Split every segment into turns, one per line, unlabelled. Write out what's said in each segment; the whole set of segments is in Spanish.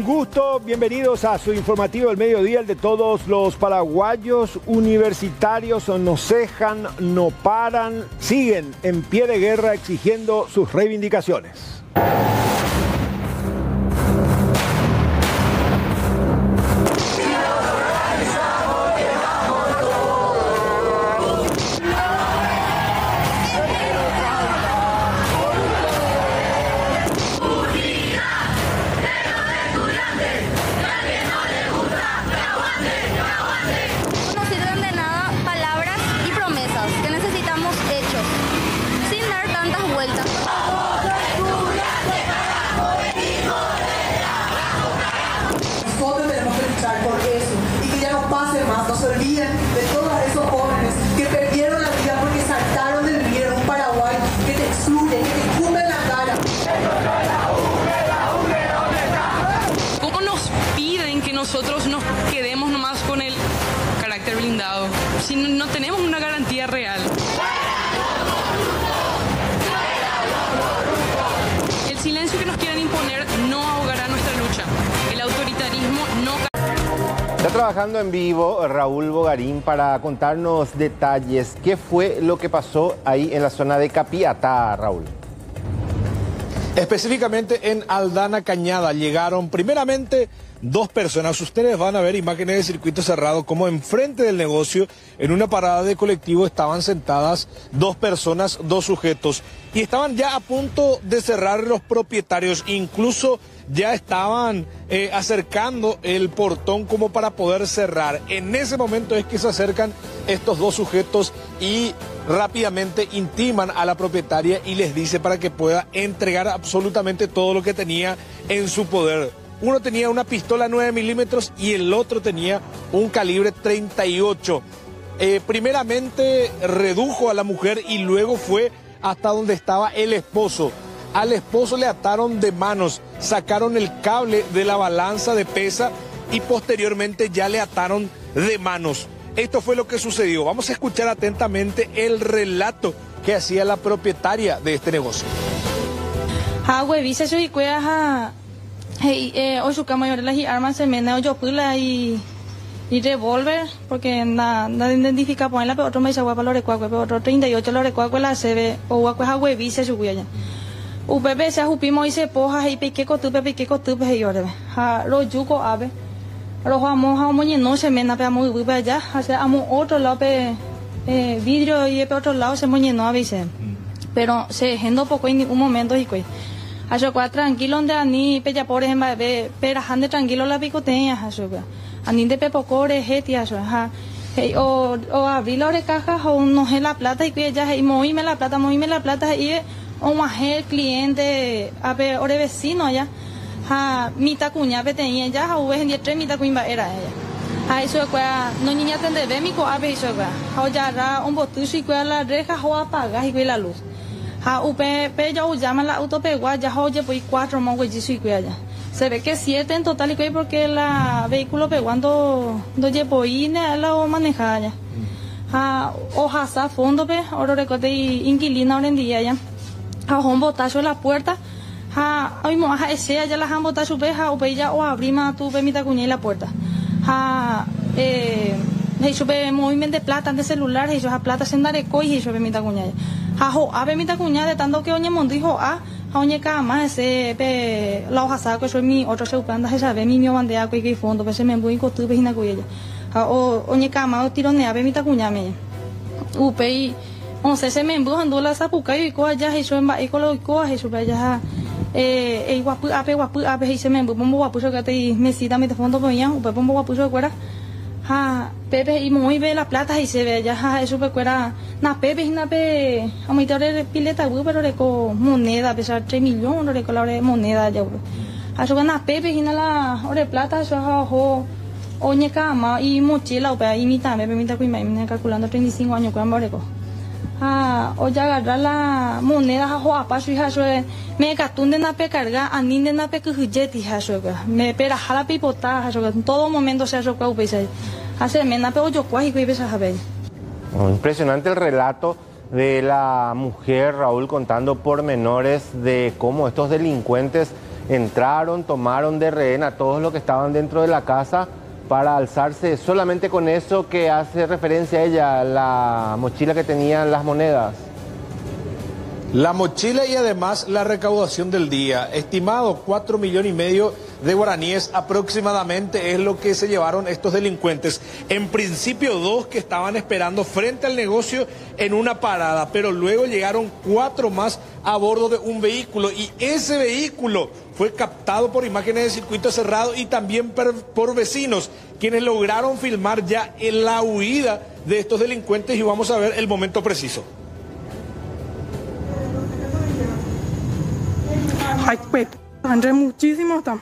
gusto, bienvenidos a su informativo del mediodía, el de todos los paraguayos universitarios. No cejan, no paran, siguen en pie de guerra exigiendo sus reivindicaciones.
No se olviden de todos esos jóvenes que perdieron la vida porque saltaron del río en un Paraguay que te excluye, que te escupe en la cara.
¿Cómo nos piden que nosotros nos quedemos nomás con el carácter blindado si no tenemos una garantía real? El silencio que nos quieren imponer no ahogará nuestra lucha. El autoritarismo no...
Está trabajando en vivo Raúl Bogarín para contarnos detalles. ¿Qué fue lo que pasó ahí en la zona de Capiatá, Raúl?
Específicamente en Aldana Cañada llegaron primeramente dos personas. Ustedes van a ver imágenes de circuito cerrado como enfrente del negocio, en una parada de colectivo, estaban sentadas dos personas, dos sujetos, y estaban ya a punto de cerrar los propietarios. Incluso ya estaban acercando el portón como para poder cerrar. En ese momento es que se acercan estos dos sujetos y rápidamente intiman a la propietaria y les dice para que pueda entregar absolutamente todo lo que tenía en su poder. Uno tenía una pistola 9 milímetros y el otro tenía un calibre 38. Primeramente redujo a la mujer y luego fue hasta donde estaba el esposo. Al esposo le ataron de manos, sacaron el cable de la balanza de pesa y posteriormente ya le ataron de manos. Esto fue lo que sucedió. Vamos a escuchar atentamente el relato que hacía la propietaria de este negocio.
Hoy su mayor las armas se me yo pula y revólver porque nada identifica por la pero otro me dice guapa lo recuerdo pero otro 38 lo recuerdo la se ve o guapa a huevice su cuya UPP se ajupimo y se poja y pique cotupe y ore ha lo yuco ave lo vamos a moñe no se me na pe muy para allá hacia amo otro lado pe vidrio y pe otro lado se moñe no avise pero se gendo poco en un momento y Ayo qua tranquilo donde ani pe ya por ejemplo ve pero ande tranquilo la picoteña ayo ani de pe poco rejeti ayo ha o abrir la caja o no es la plata y que ya y movime la plata y o más el cliente a pe ore vecino allá ha mitad cuña pe tenía ya ha ves en 3 mitad cuña era ella ha eso qua no niña tende ve mi co a pe eso qua o ya ra un botucho y qua la reja o apaga y que la luz ha UPP ya llama la autopegua ya oye pues 4 más güey y allá se ve que 7 en total y porque la vehículo pegando do llevo y la o manejar ya ha hoja sa fondo pe oro recote inquilina hoy en día ya ha un botazo en la puerta ha hoy mo ha ese ya la han botado su peja o ya o abrima tu permita cuña la puerta ha eso pe movimiento de plata de celular eso ha plata se andare coi eso permita cuña Ajo, ave mi tacuña de tanto que oñe mondijo a oñe cama ese pe la hoja saco eso mi otro se upanda se sabe mi bandea que fondo pues se me voy con tu vecina con ella o oñe cama o tironea ave mi tacuña me upei once se me embujando la sapuca y co allá eso en y colo co eso pe allá guapu ape y se me bombo guapu que te mesita me de fondo poña upe bombo guapu so cuera ha Pepe y muy ve la plata y se ve ya eso pe cuera na Pepe y na pe a mi tore pileta pero le co moneda a pesar 3 millones le co la moneda ya a eso na Pepe y na la ore plata eso ho oñe cama y mochila o pe y mi también me permita me calculando 35 años con barco o ya agarrar la moneda ho apa su hija eso me catunde na pe carga aninde na pe kujeti eso me pera jala pipota eso en todo momento se eso pe hace mena pe yo cuaji que ves a ver.
Impresionante el relato de la mujer, Raúl, contando pormenores de cómo estos delincuentes entraron, tomaron de rehén a todos los que estaban dentro de la casa para alzarse solamente con eso que hace referencia a ella, la mochila que tenían las monedas.
La mochila y además la recaudación del día, estimado 4,5 millones de guaraníes aproximadamente es lo que se llevaron estos delincuentes. En principio 2 que estaban esperando frente al negocio en una parada, pero luego llegaron 4 más a bordo de un vehículo y ese vehículo fue captado por imágenes de circuito cerrado y también por vecinos, quienes lograron filmar ya en la huida de estos delincuentes y vamos a ver el momento preciso.
Ay, pues, André, muchísimo está.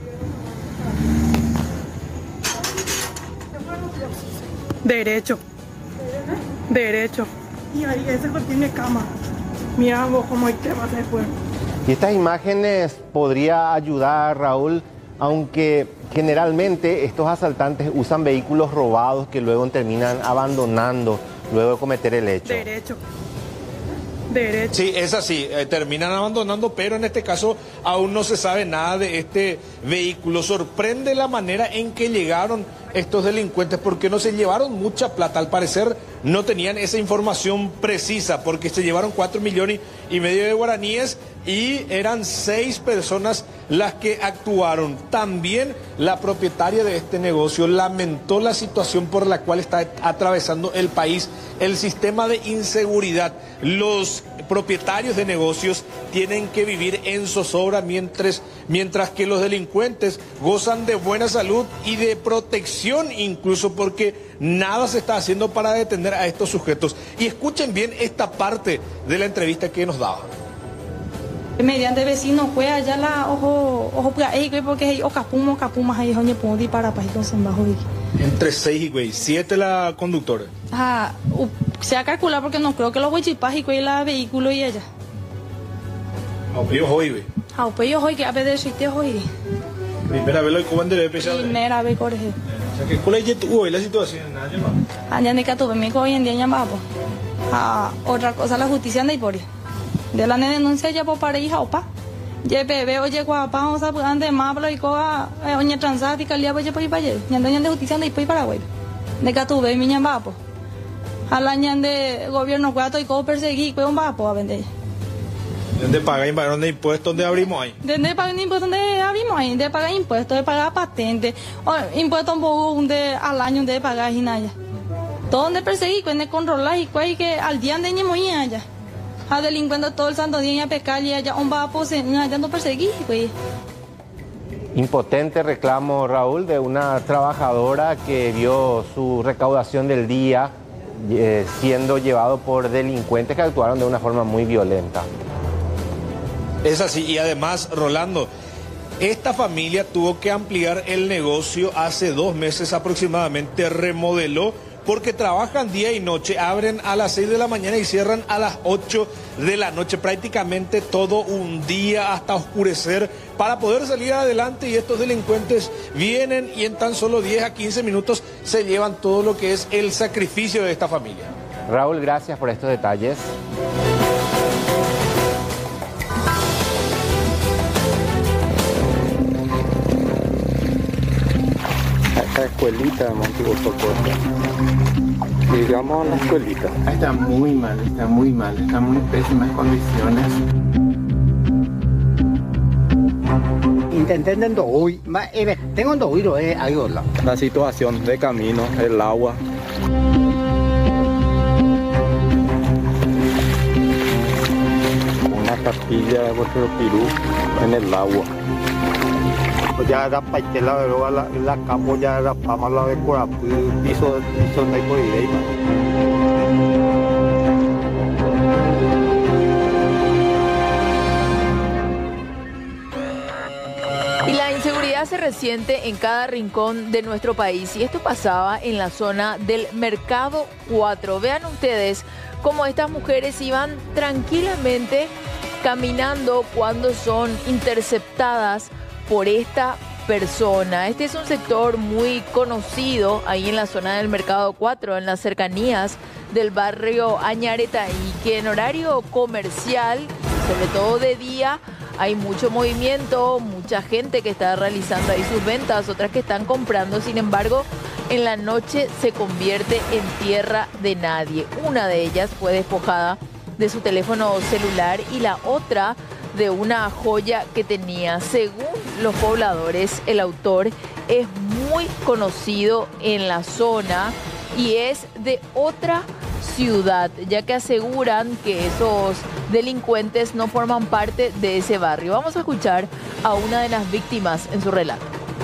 Derecho. Derecho. Y ahí ese tiene cama. Mira vos cómo hay que va después.
Y estas imágenes podría ayudar, Raúl, aunque generalmente estos asaltantes usan vehículos robados que luego terminan abandonando luego de cometer el hecho.
Derecho. Derecho.
Sí, es así, terminan abandonando, pero en este caso aún no se sabe nada de este vehículo. Sorprende la manera en que llegaron estos delincuentes, porque no se llevaron mucha plata, al parecer no tenían esa información precisa, porque se llevaron 4,5 millones de guaraníes y eran 6 personas las que actuaron. También la propietaria de este negocio lamentó la situación por la cual está atravesando el país, el sistema de inseguridad. Los propietarios de negocios tienen que vivir en zozobra mientras que los delincuentes gozan de buena salud y de protección, incluso porque nada se está haciendo para detener a estos sujetos. Y escuchen bien esta parte de la entrevista que nos daba.
Mediante vecinos fue allá la ojo porque hay capumas ahí donde puedo para con bajo.
Entre 6 y 7 la conductora.
Se ha calculado porque no creo que los huichipas y la vehículo y ella.
Yo hoy.
Yo hoy que a ver de suite hoy.
Primera vez lo que van de pesar.
Primera vez corre.
O sea que cuál es la situación,
allá en que tuve hoy en día llamaba. Otra cosa la justicia de por de la denuncia ya por para hija opa. Ya bebé oye guapa vamos a poder de mablo y coa oña transática lia voy para allá. Ya de justicia de por Paraguay. De que tuve mi llamaba. Al año de gobierno cuatro y cómo perseguir pues un vapo a vender.
¿De pagar impuestos donde abrimos ahí?
De pagar impuestos donde abrimos ahí, de pagar impuestos, de pagar patentes, impuestos un poco de al año de pagar y nada. Todo donde perseguir, cuando controlar y que al día de ñemo y allá. A delincuente todo el santo día a pecar y allá un vapo se allá no perseguir pues.
Impotente reclamo, Raúl, de una trabajadora que vio su recaudación del día siendo llevado por delincuentes que actuaron de una forma muy violenta.
Es así, y además, Rolando, esta familia tuvo que ampliar el negocio hace 2 meses aproximadamente, remodeló, porque trabajan día y noche, abren a las 6 de la mañana y cierran a las 8 de la noche, prácticamente todo un día hasta oscurecer para poder salir adelante, y estos delincuentes vienen y en tan solo 10 a 15 minutos se llevan todo lo que es el sacrificio de esta familia.
Raúl, gracias por estos detalles.
Esta escuelita de Montevideo Socorro. Llegamos a la escuelita.
Está muy mal, estamos en pésimas condiciones.
Intenté hoy, tengo oído
la situación de camino, el agua. Una pastilla de vuestro pirú en el agua.
Ya era paitela de la campo, ya era para la de Corapú, piso de Coideima.
Y la inseguridad se resiente en cada rincón de nuestro país, y esto pasaba en la zona del Mercado 4. Vean ustedes cómo estas mujeres iban tranquilamente caminando cuando son interceptadas por esta persona. Este es un sector muy conocido ahí en la zona del Mercado 4, en las cercanías del barrio Añareta, y que en horario comercial, sobre todo de día, hay mucho movimiento, mucha gente que está realizando ahí sus ventas, otras que están comprando. Sin embargo, en la noche se convierte en tierra de nadie. Una de ellas fue despojada de su teléfono celular y la otra de una joya que tenía. Según los pobladores, el autor es muy conocido en la zona y es de otra ciudad, ya que aseguran que esos delincuentes no forman parte de ese barrio. Vamos a escuchar a una de las víctimas en su relato.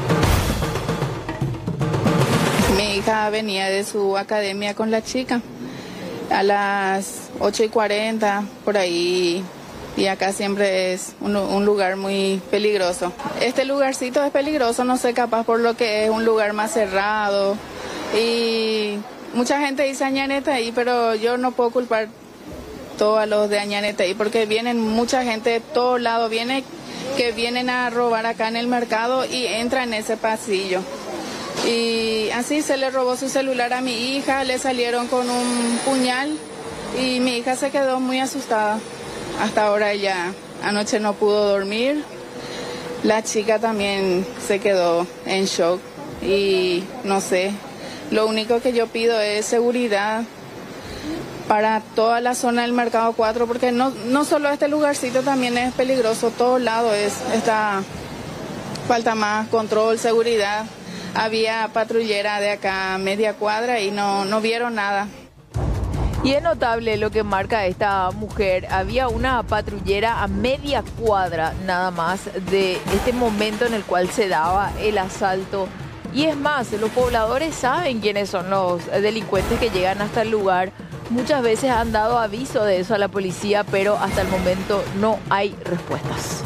Mi hija venía de su academia con la chica a las 8:40 por ahí, y acá siempre es un lugar muy peligroso. Este lugarcito es peligroso, no sé, capaz por lo que es un lugar más cerrado, y mucha gente dice Añanetaí, pero yo no puedo culpar todos a los de Añanetaí, porque vienen mucha gente de todos lados, que vienen a robar acá en el mercado y entran en ese pasillo. Y así se le robó su celular a mi hija, le salieron con un puñal y mi hija se quedó muy asustada. Hasta ahora ella anoche no pudo dormir. La chica también se quedó en shock y no sé, lo único que yo pido es seguridad para toda la zona del Mercado 4, porque no solo este lugarcito también es peligroso, todo lado falta más control, seguridad. Había patrullera de acá media cuadra y no vieron nada.
Y es notable lo que marca esta mujer. Había una patrullera a media cuadra nada más de este momento en el cual se daba el asalto. Y es más, los pobladores saben quiénes son los delincuentes que llegan hasta el lugar. Muchas veces han dado aviso de eso a la policía, pero hasta el momento no hay respuestas.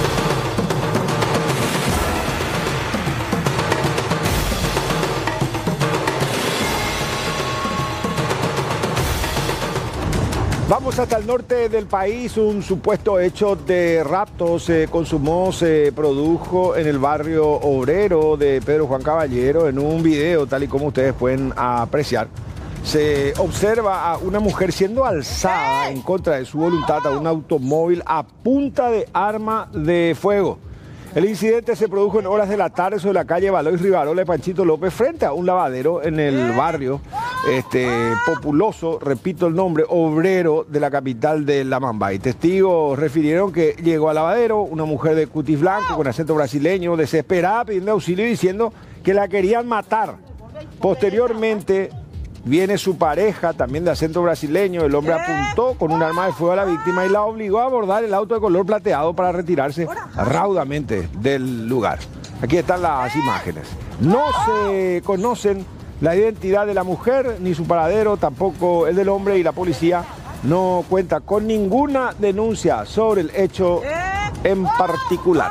Vamos hasta el norte del país. Un supuesto hecho de rapto se consumó, se produjo en el barrio obrero de Pedro Juan Caballero. En un video, tal y como ustedes pueden apreciar, se observa a una mujer siendo alzada en contra de su voluntad a un automóvil a punta de arma de fuego. El incidente se produjo en horas de la tarde sobre la calle Valois Rivarola de Panchito López, frente a un lavadero en el barrio populoso, repito el nombre, obrero de la capital de La Mambay. Testigos refirieron que llegó al lavadero una mujer de cutis blanco con acento brasileño, desesperada, pidiendo auxilio y diciendo que la querían matar. Posteriormente viene su pareja, también de acento brasileño. El hombre apuntó con un arma de fuego a la víctima y la obligó a abordar el auto de color plateado para retirarse raudamente del lugar. Aquí están las imágenes. No se conocen la identidad de la mujer ni su paradero, tampoco el del hombre, y la policía no cuenta con ninguna denuncia sobre el hecho en particular.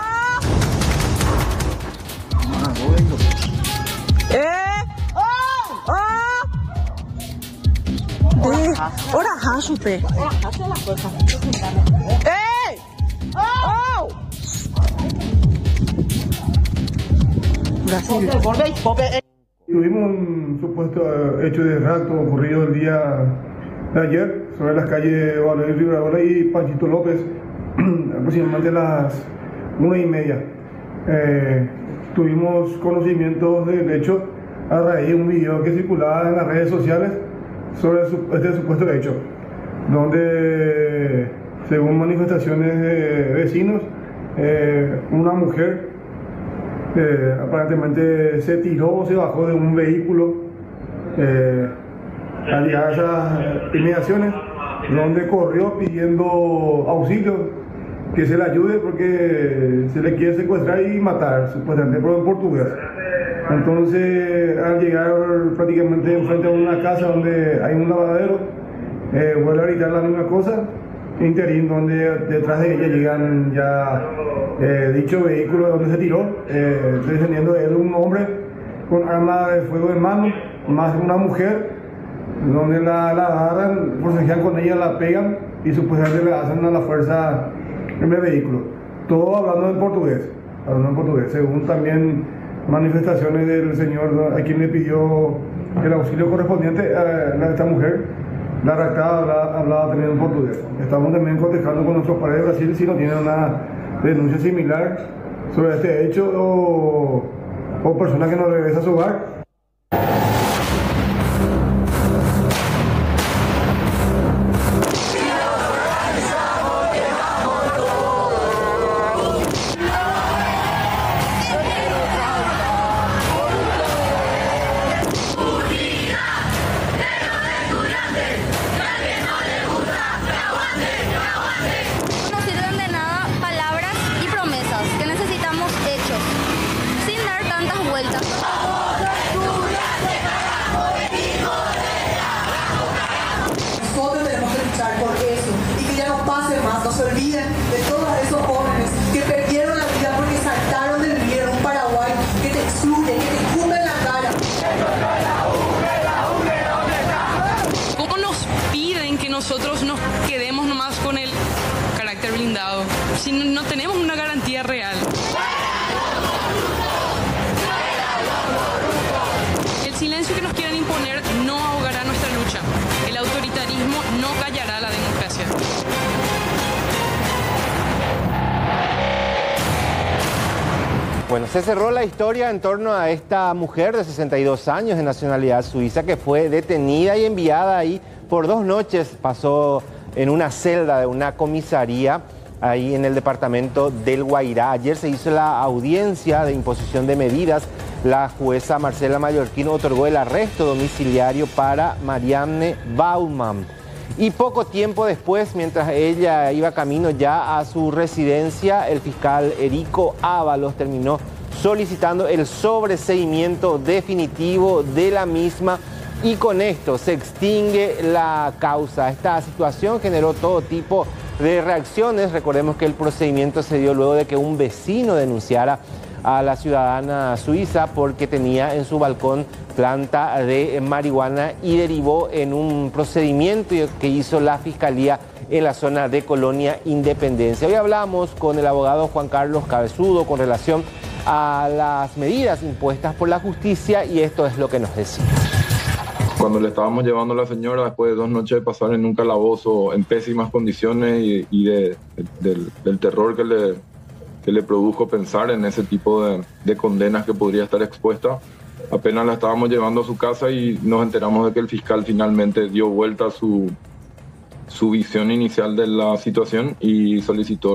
Tuvimos un supuesto hecho de rapto ocurrido el día de ayer sobre las calles Valois Rivarola y Panchito López, aproximadamente a las 1:30. Tuvimos conocimiento del hecho a raíz de un video que circulaba en las redes sociales sobre este supuesto hecho, donde, según manifestaciones de vecinos, una mujer aparentemente se tiró o se bajó de un vehículo al llegar a esas inmediaciones, donde corrió pidiendo auxilio, que se le ayude porque se le quiere secuestrar y matar, supuestamente, pero en portugués. Entonces, al llegar prácticamente enfrente a una casa donde hay un lavadero, vuelve a gritar la misma cosa, interín, donde detrás de ella llegan ya dicho vehículo donde se tiró, descendiendo de él un hombre con arma de fuego en mano, más una mujer, donde la agarran, forcejean con ella, la pegan y supuestamente le hacen a la fuerza en el vehículo. Todo hablando en portugués, según también manifestaciones del señor a quien le pidió el auxilio correspondiente a esta mujer. La redactada hablaba también en portugués. Estamos también contestando con nuestros pares de Brasil si no tienen una denuncia similar sobre este hecho o persona que no regresa a su hogar.
No sirven de nada palabras y promesas, que necesitamos hechos, sin dar tantas vueltas.
Nosotros tenemos que luchar por eso y que ya no pase más, no se olviden de todos esos jóvenes que perdieron la vida porque saltaron del río en un Paraguay que te excluye, que te escupe en la cara.
¿Cómo nos piden que nosotros nos quedemos nomás con el carácter blindado si no tenemos una garantía real? El silencio que nos quieren imponer no ahogará nuestra lucha. El autoritarismo no callará la democracia.
Bueno, se cerró la historia en torno a esta mujer de 62 años de nacionalidad suiza que fue detenida y enviada ahí por 2 noches. Pasó en una celda de una comisaría ahí en el departamento del Guairá. Ayer se hizo la audiencia de imposición de medidas. La jueza Marcela Mallorquín otorgó el arresto domiciliario para Marianne Baumann. Y poco tiempo después, mientras ella iba camino ya a su residencia, el fiscal Erico Ábalos terminó solicitando el sobreseimiento definitivo de la misma y con esto se extingue la causa. Esta situación generó todo tipo de reacciones. Recordemos que el procedimiento se dio luego de que un vecino denunciara a la ciudadana suiza porque tenía en su balcón planta de marihuana y derivó en un procedimiento que hizo la Fiscalía en la zona de Colonia Independencia. Hoy hablamos con el abogado Juan Carlos Cabezudo con relación a las medidas impuestas por la justicia y esto es lo que nos decía.
Cuando le estábamos llevando a la señora después de 2 noches de pasar en un calabozo en pésimas condiciones y del terror que le produjo pensar en ese tipo de condenas que podría estar expuesta, apenas la estábamos llevando a su casa y nos enteramos de que el fiscal finalmente dio vuelta a su visión inicial de la situación y solicitó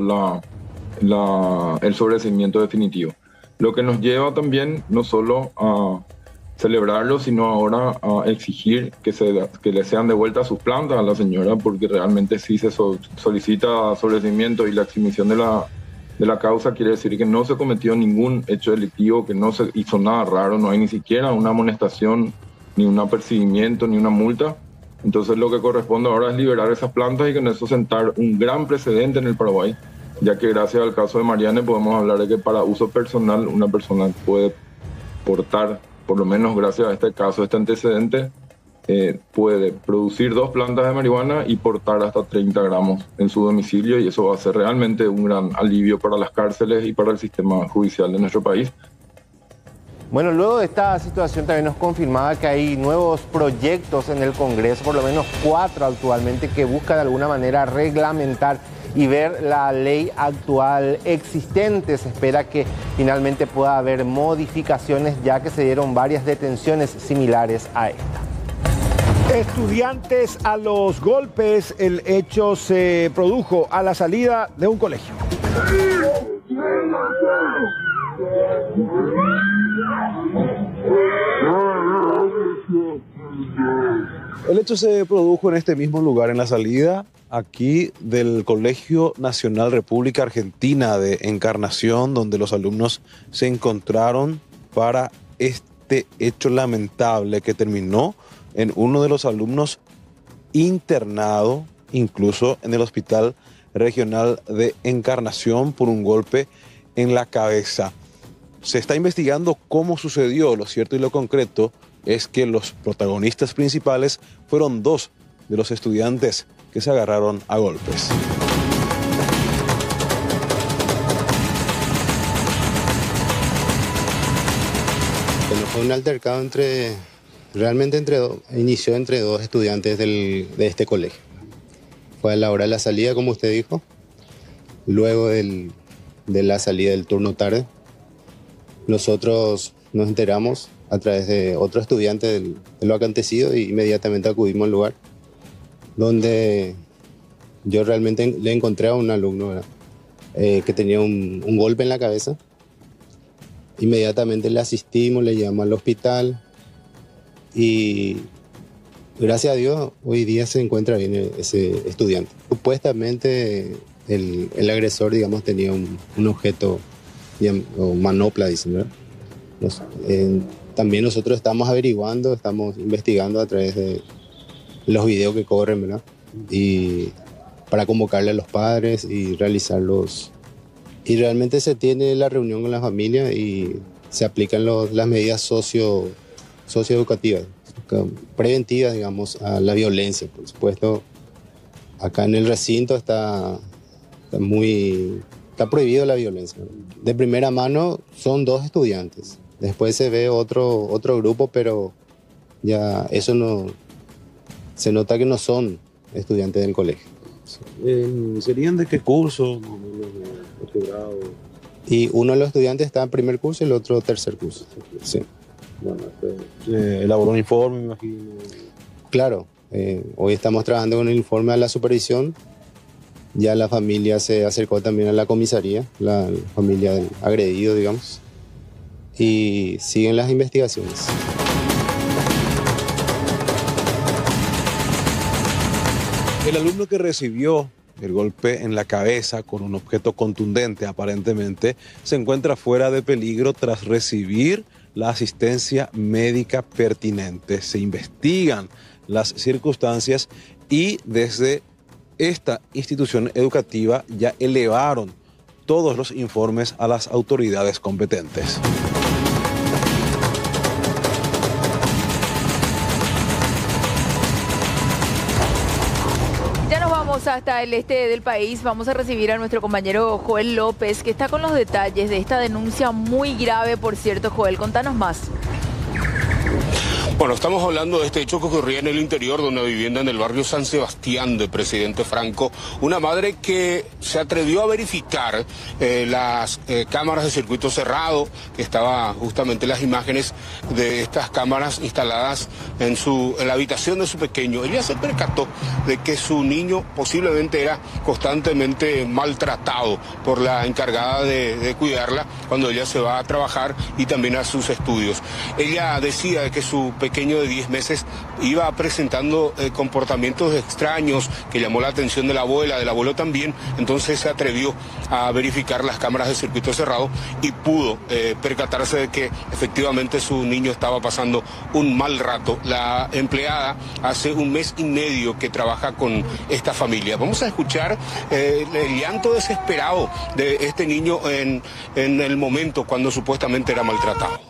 el sobreseimiento definitivo. Lo que nos lleva también no solo a celebrarlo, sino ahora a exigir que le sean devueltas sus plantas a la señora, porque realmente si se solicita sobreseimiento y la exhibición de la causa, quiere decir que no se cometió ningún hecho delictivo, que no se hizo nada raro, no hay ni siquiera una amonestación, ni un apercibimiento, ni una multa. Entonces lo que corresponde ahora es liberar esas plantas y con eso sentar un gran precedente en el Paraguay, ya que gracias al caso de Marianne podemos hablar de que para uso personal una persona puede portar, por lo menos gracias a este caso, este antecedente, puede producir 2 plantas de marihuana y portar hasta 30 gramos en su domicilio y eso va a ser realmente un gran alivio para las cárceles y para el sistema judicial de nuestro país.
Bueno, luego de esta situación también nos confirmaba que hay nuevos proyectos en el Congreso, por lo menos 4 actualmente, que buscan de alguna manera reglamentar y ver la ley actual existente. Se espera que finalmente pueda haber modificaciones ya que se dieron varias detenciones similares a esta.
Estudiantes a los golpes, el hecho se produjo a la salida de un colegio.
El hecho se produjo en este mismo lugar, en la salida aquí del Colegio Nacional República Argentina de Encarnación, donde los alumnos se encontraron para este hecho lamentable que terminó en uno de los alumnos internado, incluso en el Hospital Regional de Encarnación, por un golpe en la cabeza. Se está investigando cómo sucedió. Lo cierto y lo concreto es que los protagonistas principales fueron 2 de los estudiantes que se agarraron a golpes.
Bueno, fue un altercado inició entre 2 estudiantes de este colegio. Fue a la hora de la salida, como usted dijo. Luego del de la salida del turno tarde. Nosotros nos enteramos a través de otro estudiante de lo acontecido y inmediatamente acudimos al lugar, donde yo realmente le encontré a un alumno, ¿verdad? Que tenía un golpe en la cabeza. Inmediatamente le asistimos, le llevamos al hospital y gracias a Dios hoy día se encuentra bien ese estudiante. Supuestamente el agresor, digamos, tenía un objeto o manopla, dicen, ¿verdad? También nosotros estamos averiguando, estamos investigando a través de los videos que corren, ¿verdad? Y para convocarle a los padres y realizarlos. Y realmente se tiene la reunión con la familia y se aplican las medidas socioeducativas, preventivas, digamos, a la violencia. Por supuesto, acá en el recinto está prohibido la violencia. De primera mano son 2 estudiantes. Después se ve otro grupo, pero ya eso no se nota que no son estudiantes del colegio.
¿Serían de qué curso? ¿De qué grado?
Y uno de los estudiantes está en primer curso y el otro tercer curso. Sí.
Bueno, elaboró un informe, me imagino.
Claro, hoy estamos trabajando con el informe a la supervisión. Ya la familia se acercó también a la comisaría, la familia del agredido, digamos, y siguen las investigaciones.
El alumno que recibió el golpe en la cabeza con un objeto contundente, aparentemente, se encuentra fuera de peligro tras recibir la asistencia médica pertinente. Se investigan las circunstancias y desde esta institución educativa ya elevaron todos los informes a las autoridades competentes.
Hasta el este del país vamos a recibir a nuestro compañero Joel López, que está con los detalles de esta denuncia muy grave, por cierto. Joel, contanos más.
Bueno, estamos hablando de este hecho que ocurría en el interior de una vivienda en el barrio San Sebastián de Presidente Franco. Una madre que se atrevió a verificar las cámaras de circuito cerrado, que estaba justamente las imágenes de estas cámaras instaladas en la habitación de su pequeño. Ella se percató de que su niño posiblemente era constantemente maltratado por la encargada de cuidarla cuando ella se va a trabajar y también a sus estudios. Ella decía que su pequeño de 10 meses iba presentando comportamientos extraños que llamó la atención de la abuela, del abuelo también. Entonces se atrevió a verificar las cámaras de circuito cerrado y pudo percatarse de que efectivamente su niño estaba pasando un mal rato. La empleada hace 1 mes y medio que trabaja con esta familia. Vamos a escuchar el llanto desesperado de este niño en el momento cuando supuestamente era maltratado.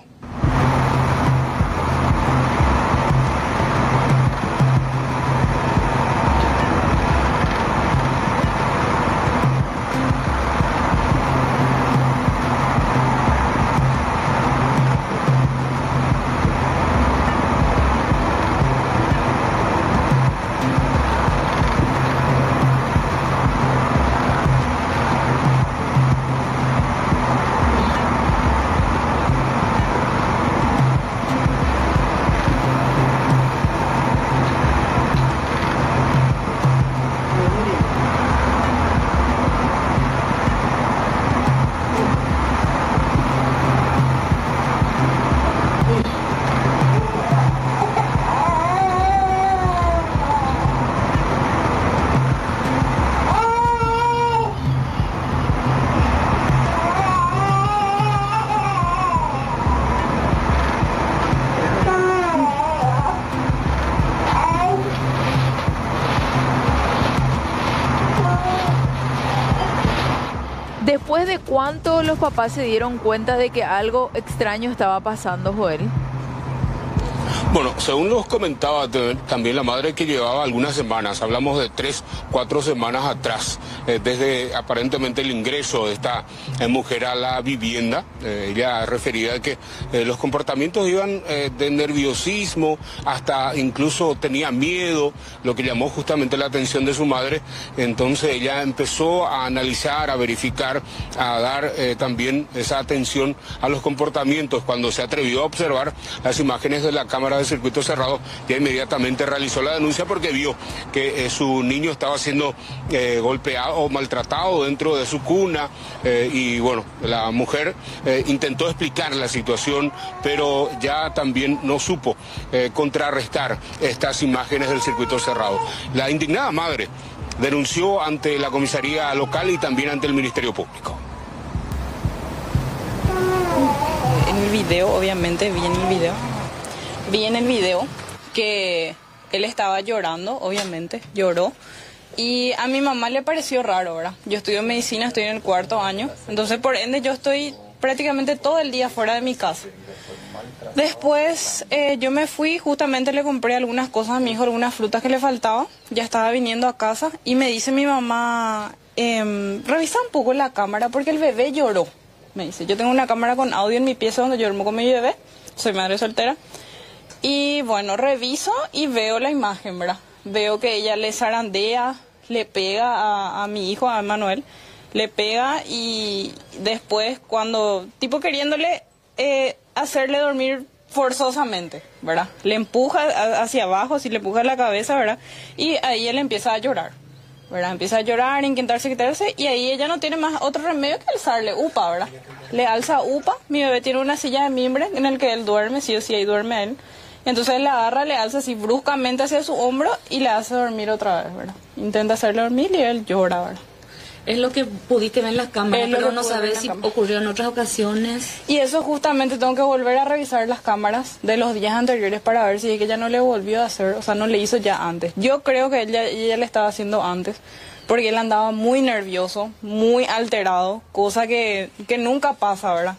¿Después de cuánto los papás se dieron cuenta de que algo extraño estaba pasando, Joel?
Bueno, según nos comentaba también la madre, que llevaba algunas semanas, hablamos de 3, 4 semanas atrás, desde aparentemente el ingreso de esta mujer a la vivienda. Ella refería que los comportamientos iban de nerviosismo, hasta incluso tenía miedo, lo que llamó justamente la atención de su madre. Entonces ella empezó a analizar, a verificar, a dar también esa atención a los comportamientos. Cuando se atrevió a observar las imágenes de la cámara de circuito cerrado, ya inmediatamente realizó la denuncia porque vio que su niño estaba siendo golpeado o maltratado dentro de su cuna, y bueno, la mujer intentó explicar la situación, pero ya también no supo contrarrestar estas imágenes del circuito cerrado. La indignada madre denunció ante la comisaría local y también ante el Ministerio Público.
En el video, obviamente, vi en el video que él estaba llorando, obviamente, lloró. Y a mi mamá le pareció raro, ¿verdad? Yo estudio medicina, estoy en el 4º año, entonces por ende yo estoy prácticamente todo el día fuera de mi casa. Después yo me fui, justamente le compré algunas cosas a mi hijo, algunas frutas que le faltaban, ya estaba viniendo a casa y me dice mi mamá, revisa un poco la cámara porque el bebé lloró. Me dice, yo tengo una cámara con audio en mi pieza donde yo duermo con mi bebé, soy madre soltera. Y bueno, reviso y veo la imagen, ¿verdad? Veo que ella le zarandea, le pega a mi hijo, a Manuel, le pega y después cuando, tipo queriéndole hacerle dormir forzosamente, ¿verdad? Le empuja hacia abajo, así le empuja la cabeza, ¿verdad? Y ahí él empieza a llorar, ¿verdad? Empieza a llorar, a intentarse quitarse y ahí ella no tiene más otro remedio que alzarle upa, ¿verdad? Le alza upa, mi bebé tiene una silla de mimbre en el que él duerme, sí o sí, ahí duerme él. Entonces él la agarra, le alza así bruscamente hacia su hombro y le hace dormir otra vez, ¿verdad? Intenta hacerle dormir y él llora, ¿verdad?
Es lo que pudiste ver en las cámaras, pero no sabes si ocurrió en otras ocasiones.
Y eso justamente tengo que volver a revisar las cámaras de los días anteriores para ver si es que ella no le volvió a hacer, o sea, no le hizo ya antes. Yo creo que ella le estaba haciendo antes, porque él andaba muy nervioso, muy alterado, cosa que nunca pasa, ¿verdad?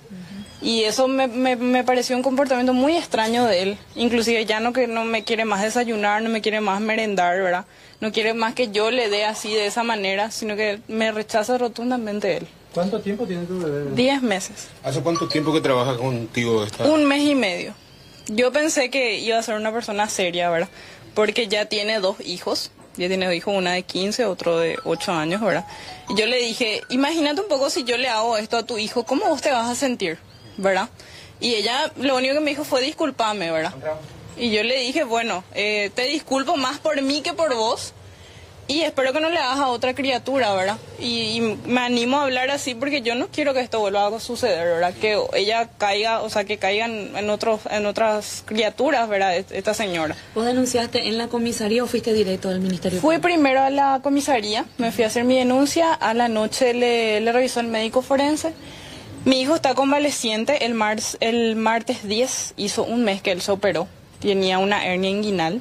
Y eso me pareció un comportamiento muy extraño de él. Inclusive ya no me quiere más desayunar, no me quiere más merendar, ¿verdad? No quiere más que yo le dé así de esa manera, sino que me rechaza rotundamente él.
¿Cuánto tiempo tiene tu bebé?
10 meses.
¿Hace cuánto tiempo que trabaja contigo esta?
1 mes y medio. Yo pensé que iba a ser una persona seria, ¿verdad? Porque ya tiene 2 hijos. Ya tiene 2 hijos, una de 15, otro de 8 años, ¿verdad? Y yo le dije, imagínate un poco si yo le hago esto a tu hijo, ¿cómo vos te vas a sentir? ¿Verdad? Y ella lo único que me dijo fue discúlpame, ¿verdad? Y yo le dije, bueno, te disculpo más por mí que por vos y espero que no le hagas a otra criatura, ¿verdad? Y me animo a hablar así porque yo no quiero que esto vuelva a suceder, ¿verdad? Que ella caiga, o sea, que caigan en otras criaturas, ¿verdad? Esta señora.
¿Vos denunciaste en la comisaría o fuiste directo al Ministerio
Fui
Público?
primero a la comisaría, me fui a hacer mi denuncia, a la noche le revisó el médico forense. Mi hijo está convaleciente, el martes 10 hizo 1 mes que él se operó, tenía una hernia inguinal,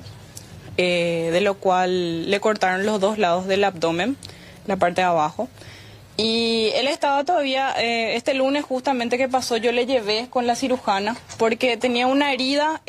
de lo cual le cortaron los 2 lados del abdomen, la parte de abajo. Y él estaba todavía, este lunes justamente que pasó, yo le llevé con la cirujana porque tenía una herida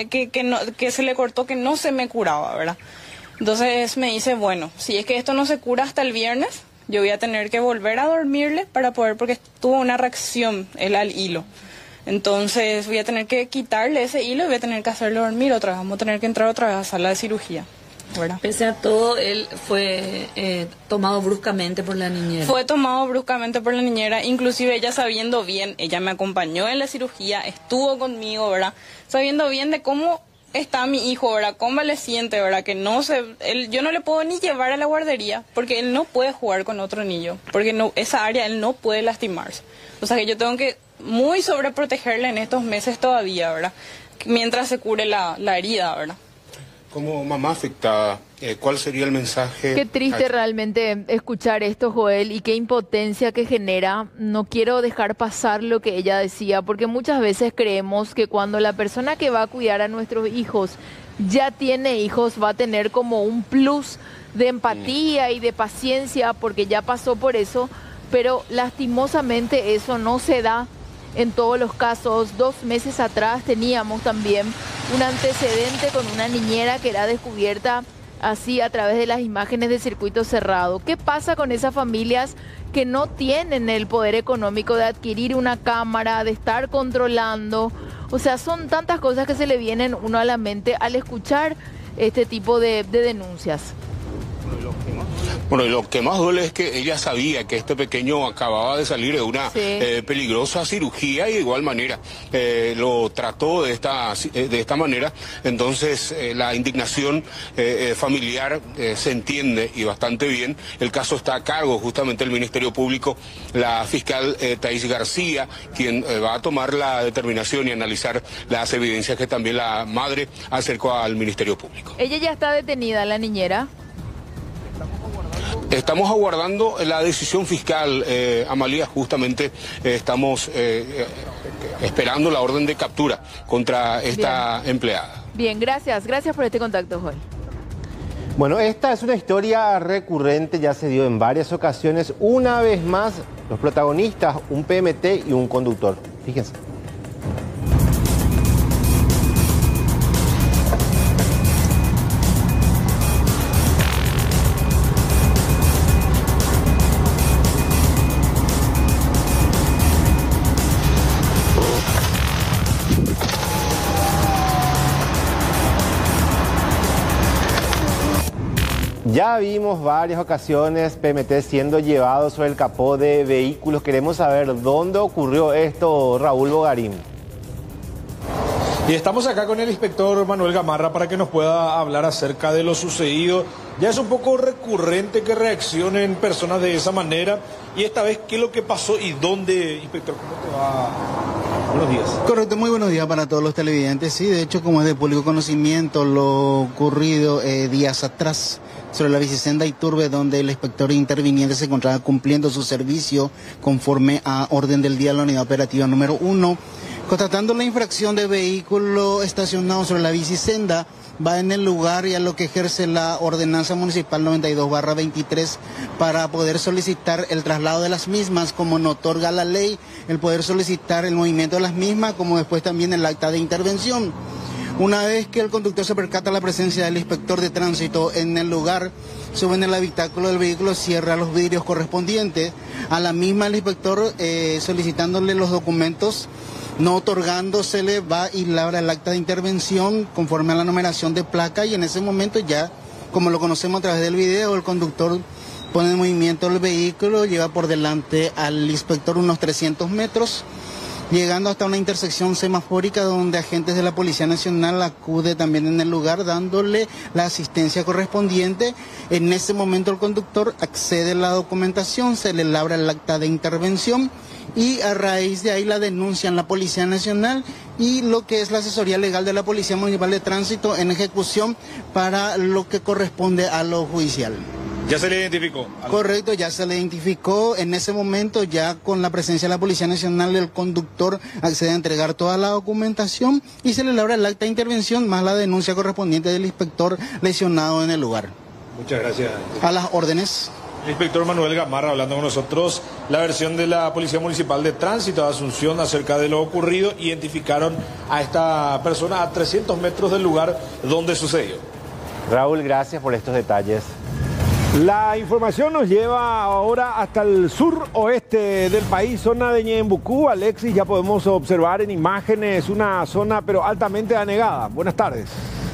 que se le cortó que no se me curaba, ¿verdad? Entonces me dice, bueno, si es que esto no se cura hasta el viernes, yo voy a tener que volver a dormirle para poder, porque tuvo una reacción él al hilo. Entonces voy a tener que quitarle ese hilo y voy a tener que hacerle dormir otra vez. Vamos a tener que entrar otra vez a sala de cirugía, ¿verdad?
Pese a todo, él fue tomado bruscamente por la niñera.
Fue tomado bruscamente por la niñera, inclusive ella sabiendo bien, ella me acompañó en la cirugía, estuvo conmigo, ¿verdad? Sabiendo bien de cómo está mi hijo, ¿verdad? Convaleciente, ¿verdad? Que yo no le puedo ni llevar a la guardería porque él no puede jugar con otro niño, porque esa área él no puede lastimarse. O sea que yo tengo que muy sobreprotegerle en estos meses todavía, ¿verdad? Mientras se cure la herida, ¿verdad?
Como mamá afectada, ¿cuál sería el mensaje?
Qué triste realmente escuchar esto, Joel, y qué impotencia que genera. No quiero dejar pasar lo que ella decía, porque muchas veces creemos que cuando la persona que va a cuidar a nuestros hijos ya tiene hijos, va a tener como un plus de empatía y de paciencia, porque ya pasó por eso, pero lastimosamente eso no se da en todos los casos. 2 meses atrás teníamos también un antecedente con una niñera que era descubierta así a través de las imágenes de circuito cerrado. ¿Qué pasa con esas familias que no tienen el poder económico de adquirir una cámara, de estar controlando? O sea, son tantas cosas que se le vienen uno a la mente al escuchar este tipo de denuncias.
Bueno, y lo que más duele es que ella sabía que este pequeño acababa de salir de una peligrosa cirugía y de igual manera lo trató de esta manera. Entonces la indignación familiar se entiende y bastante bien. El caso está a cargo justamente del Ministerio Público, la fiscal Thais García, quien va a tomar la determinación y analizar las evidencias que también la madre acercó al Ministerio Público.
Ella ya está detenida, la niñera.
Estamos aguardando la decisión fiscal, Amalia, justamente estamos esperando la orden de captura contra esta empleada.
Bien, gracias por este contacto, Joel.
Bueno, esta es una historia recurrente, ya se dio en varias ocasiones. Una vez más, los protagonistas, un PMT y un conductor. Fíjense. Ya vimos varias ocasiones PMT siendo llevados sobre el capó de vehículos. Queremos saber dónde ocurrió esto, Raúl Bogarín.
Y estamos acá con el inspector Manuel Gamarra para que nos pueda hablar acerca de lo sucedido. Ya es un poco recurrente que reaccionen personas de esa manera. Y esta vez, ¿qué es lo que pasó y dónde, inspector? ¿Cómo te va? Buenos días.
Correcto, muy buenos días para todos los televidentes. Sí, de hecho, como es de público conocimiento, lo ocurrido días atrás sobre la bicisenda Iturbe, donde el inspector interviniente se encontraba cumpliendo su servicio conforme a orden del día de la unidad operativa número 1, constatando la infracción de vehículo estacionado sobre la bicisenda, va en el lugar y a lo que ejerce la ordenanza municipal 92/23 para poder solicitar el traslado de las mismas, como nos otorga la ley, el poder solicitar el movimiento de las mismas, como después también el acta de intervención. Una vez que el conductor se percata la presencia del inspector de tránsito en el lugar, sube en el habitáculo del vehículo, cierra los vidrios correspondientes. A la misma el inspector solicitándole los documentos, no otorgándosele, va y labra el acta de intervención conforme a la numeración de placa, y en ese momento ya, como lo conocemos a través del video, el conductor pone en movimiento el vehículo, lleva por delante al inspector unos 300 metros, llegando hasta una intersección semafórica donde agentes de la Policía Nacional acude también en el lugar dándole la asistencia correspondiente. En ese momento el conductor accede a la documentación, se le labra el acta de intervención y a raíz de ahí la denuncian la Policía Nacional y lo que es la asesoría legal de la Policía Municipal de Tránsito en ejecución para lo que corresponde a lo judicial.
¿Ya se le identificó?
Correcto, ya se le identificó. En ese momento, ya con la presencia de la Policía Nacional, el conductor accede a entregar toda la documentación y se le labra el acta de intervención más la denuncia correspondiente del inspector lesionado en el lugar.
Muchas gracias.
A las órdenes.
El inspector Manuel Gamarra hablando con nosotros. La versión de la Policía Municipal de Tránsito de Asunción acerca de lo ocurrido. Identificaron a esta persona a 300 metros del lugar donde sucedió.
Raúl, gracias por estos detalles.
La información nos lleva ahora hasta el sur oeste del país, zona de Ñembucú. Alexis, ya podemos observar en imágenes una zona pero altamente anegada. Buenas tardes.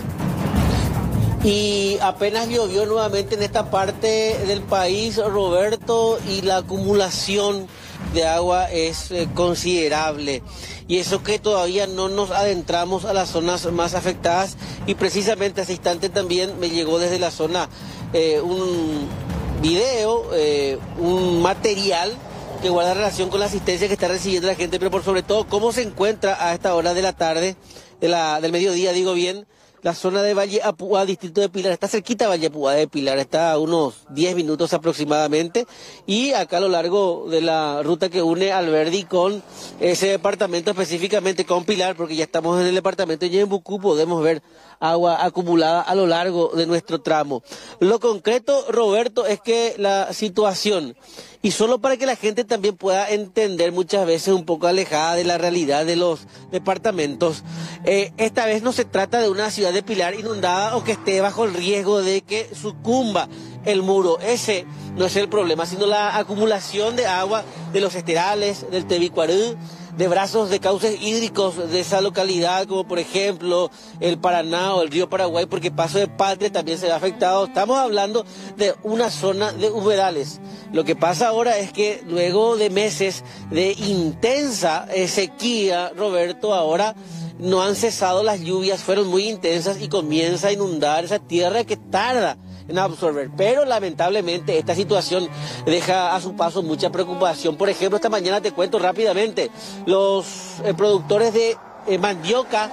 Y apenas llovió nuevamente en esta parte del país, Roberto, y la acumulación de agua es considerable. Y eso que todavía no nos adentramos a las zonas más afectadas, y precisamente a ese instante también me llegó desde la zona un video, un material que guarda relación con la asistencia que está recibiendo la gente, pero por sobre todo cómo se encuentra a esta hora de la tarde, del mediodía, digo bien, la zona de Valle Apuá, distrito de Pilar. Está cerquita de Valle Apuá de Pilar, está a unos 10 minutos aproximadamente, y acá a lo largo de la ruta que une Alberdi con ese departamento, específicamente con Pilar, porque ya estamos en el departamento de Ñembucú, podemos ver agua acumulada a lo largo de nuestro tramo. Lo concreto, Roberto, es que la situación, y solo para que la gente también pueda entender, muchas veces un poco alejada de la realidad de los departamentos, Esta vez no se trata de una ciudad de Pilar inundada o que esté bajo el riesgo de que sucumba el muro. Ese no es el problema, sino la acumulación de agua de los esterales, del Tebicuarú, de brazos de cauces hídricos de esa localidad, como por ejemplo el Paraná o el río Paraguay, porque Paso de Patria también se ve afectado. Estamos hablando de una zona de humedales. Lo que pasa ahora es que luego de meses de intensa sequía, Roberto, ahora no han cesado las lluvias, fueron muy intensas y comienza a inundar esa tierra que tarda en absorber. Pero lamentablemente esta situación deja a su paso mucha preocupación. Por ejemplo, esta mañana te cuento rápidamente, los productores de mandioca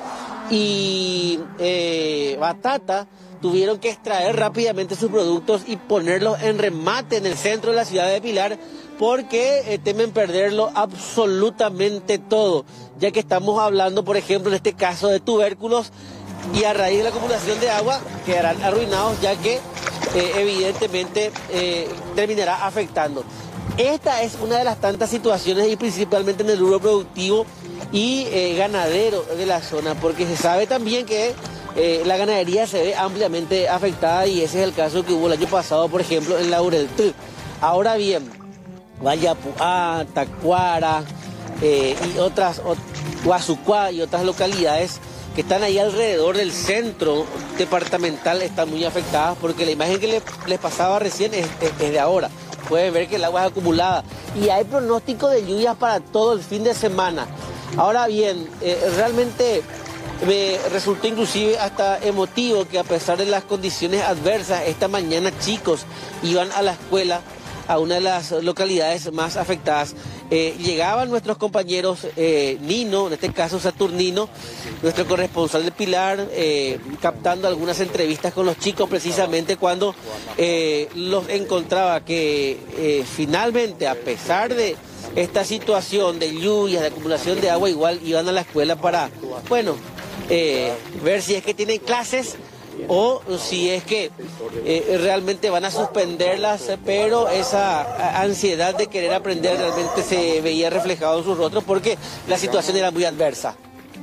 y batata tuvieron que extraer rápidamente sus productos y ponerlos en remate en el centro de la ciudad de Pilar, porque temen perderlo absolutamente todo, ya que estamos hablando, por ejemplo, en este caso de tubérculos, y a raíz de la acumulación de agua quedarán arruinados, ya que evidentemente terminará afectando. Esta es una de las tantas situaciones, y principalmente en el rubro productivo y ganadero de la zona, porque se sabe también que la ganadería se ve ampliamente afectada, y ese es el caso que hubo el año pasado, por ejemplo, en Laureltú. Ahora bien, Vallapuá, Tacuara y otras, Guazucuá y otras localidades que están ahí alrededor del centro departamental están muy afectadas, porque la imagen que les pasaba recién es de ahora. Pueden ver que el agua es acumulada y hay pronóstico de lluvias para todo el fin de semana. Ahora bien, realmente me resultó inclusive hasta emotivo que, a pesar de las condiciones adversas, esta mañana chicos iban a la escuela, a una de las localidades más afectadas. Llegaban nuestros compañeros, Nino, en este caso Saturnino, nuestro corresponsal de Pilar, captando algunas entrevistas con los chicos, precisamente cuando los encontraba que finalmente, a pesar de esta situación de lluvias, de acumulación de agua, igual iban a la escuela para, bueno, ver si es que tienen clases o si es que realmente van a suspenderlas, pero esa ansiedad de querer aprender realmente se veía reflejado en sus rostros, porque la situación era muy adversa.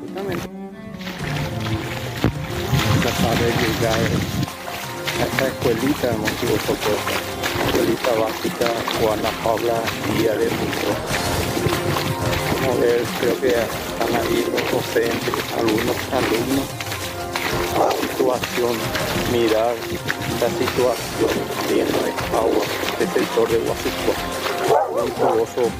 Tratar de llegar a esta escuelita de Motivo Socorro, escuelita básica Juana Paula Díaz de Mundo. Vamos a ver, creo que están ahí los docentes, algunos alumnos. La situación, mirar esta situación llena de agua del sector de Guazucuá, un pozo,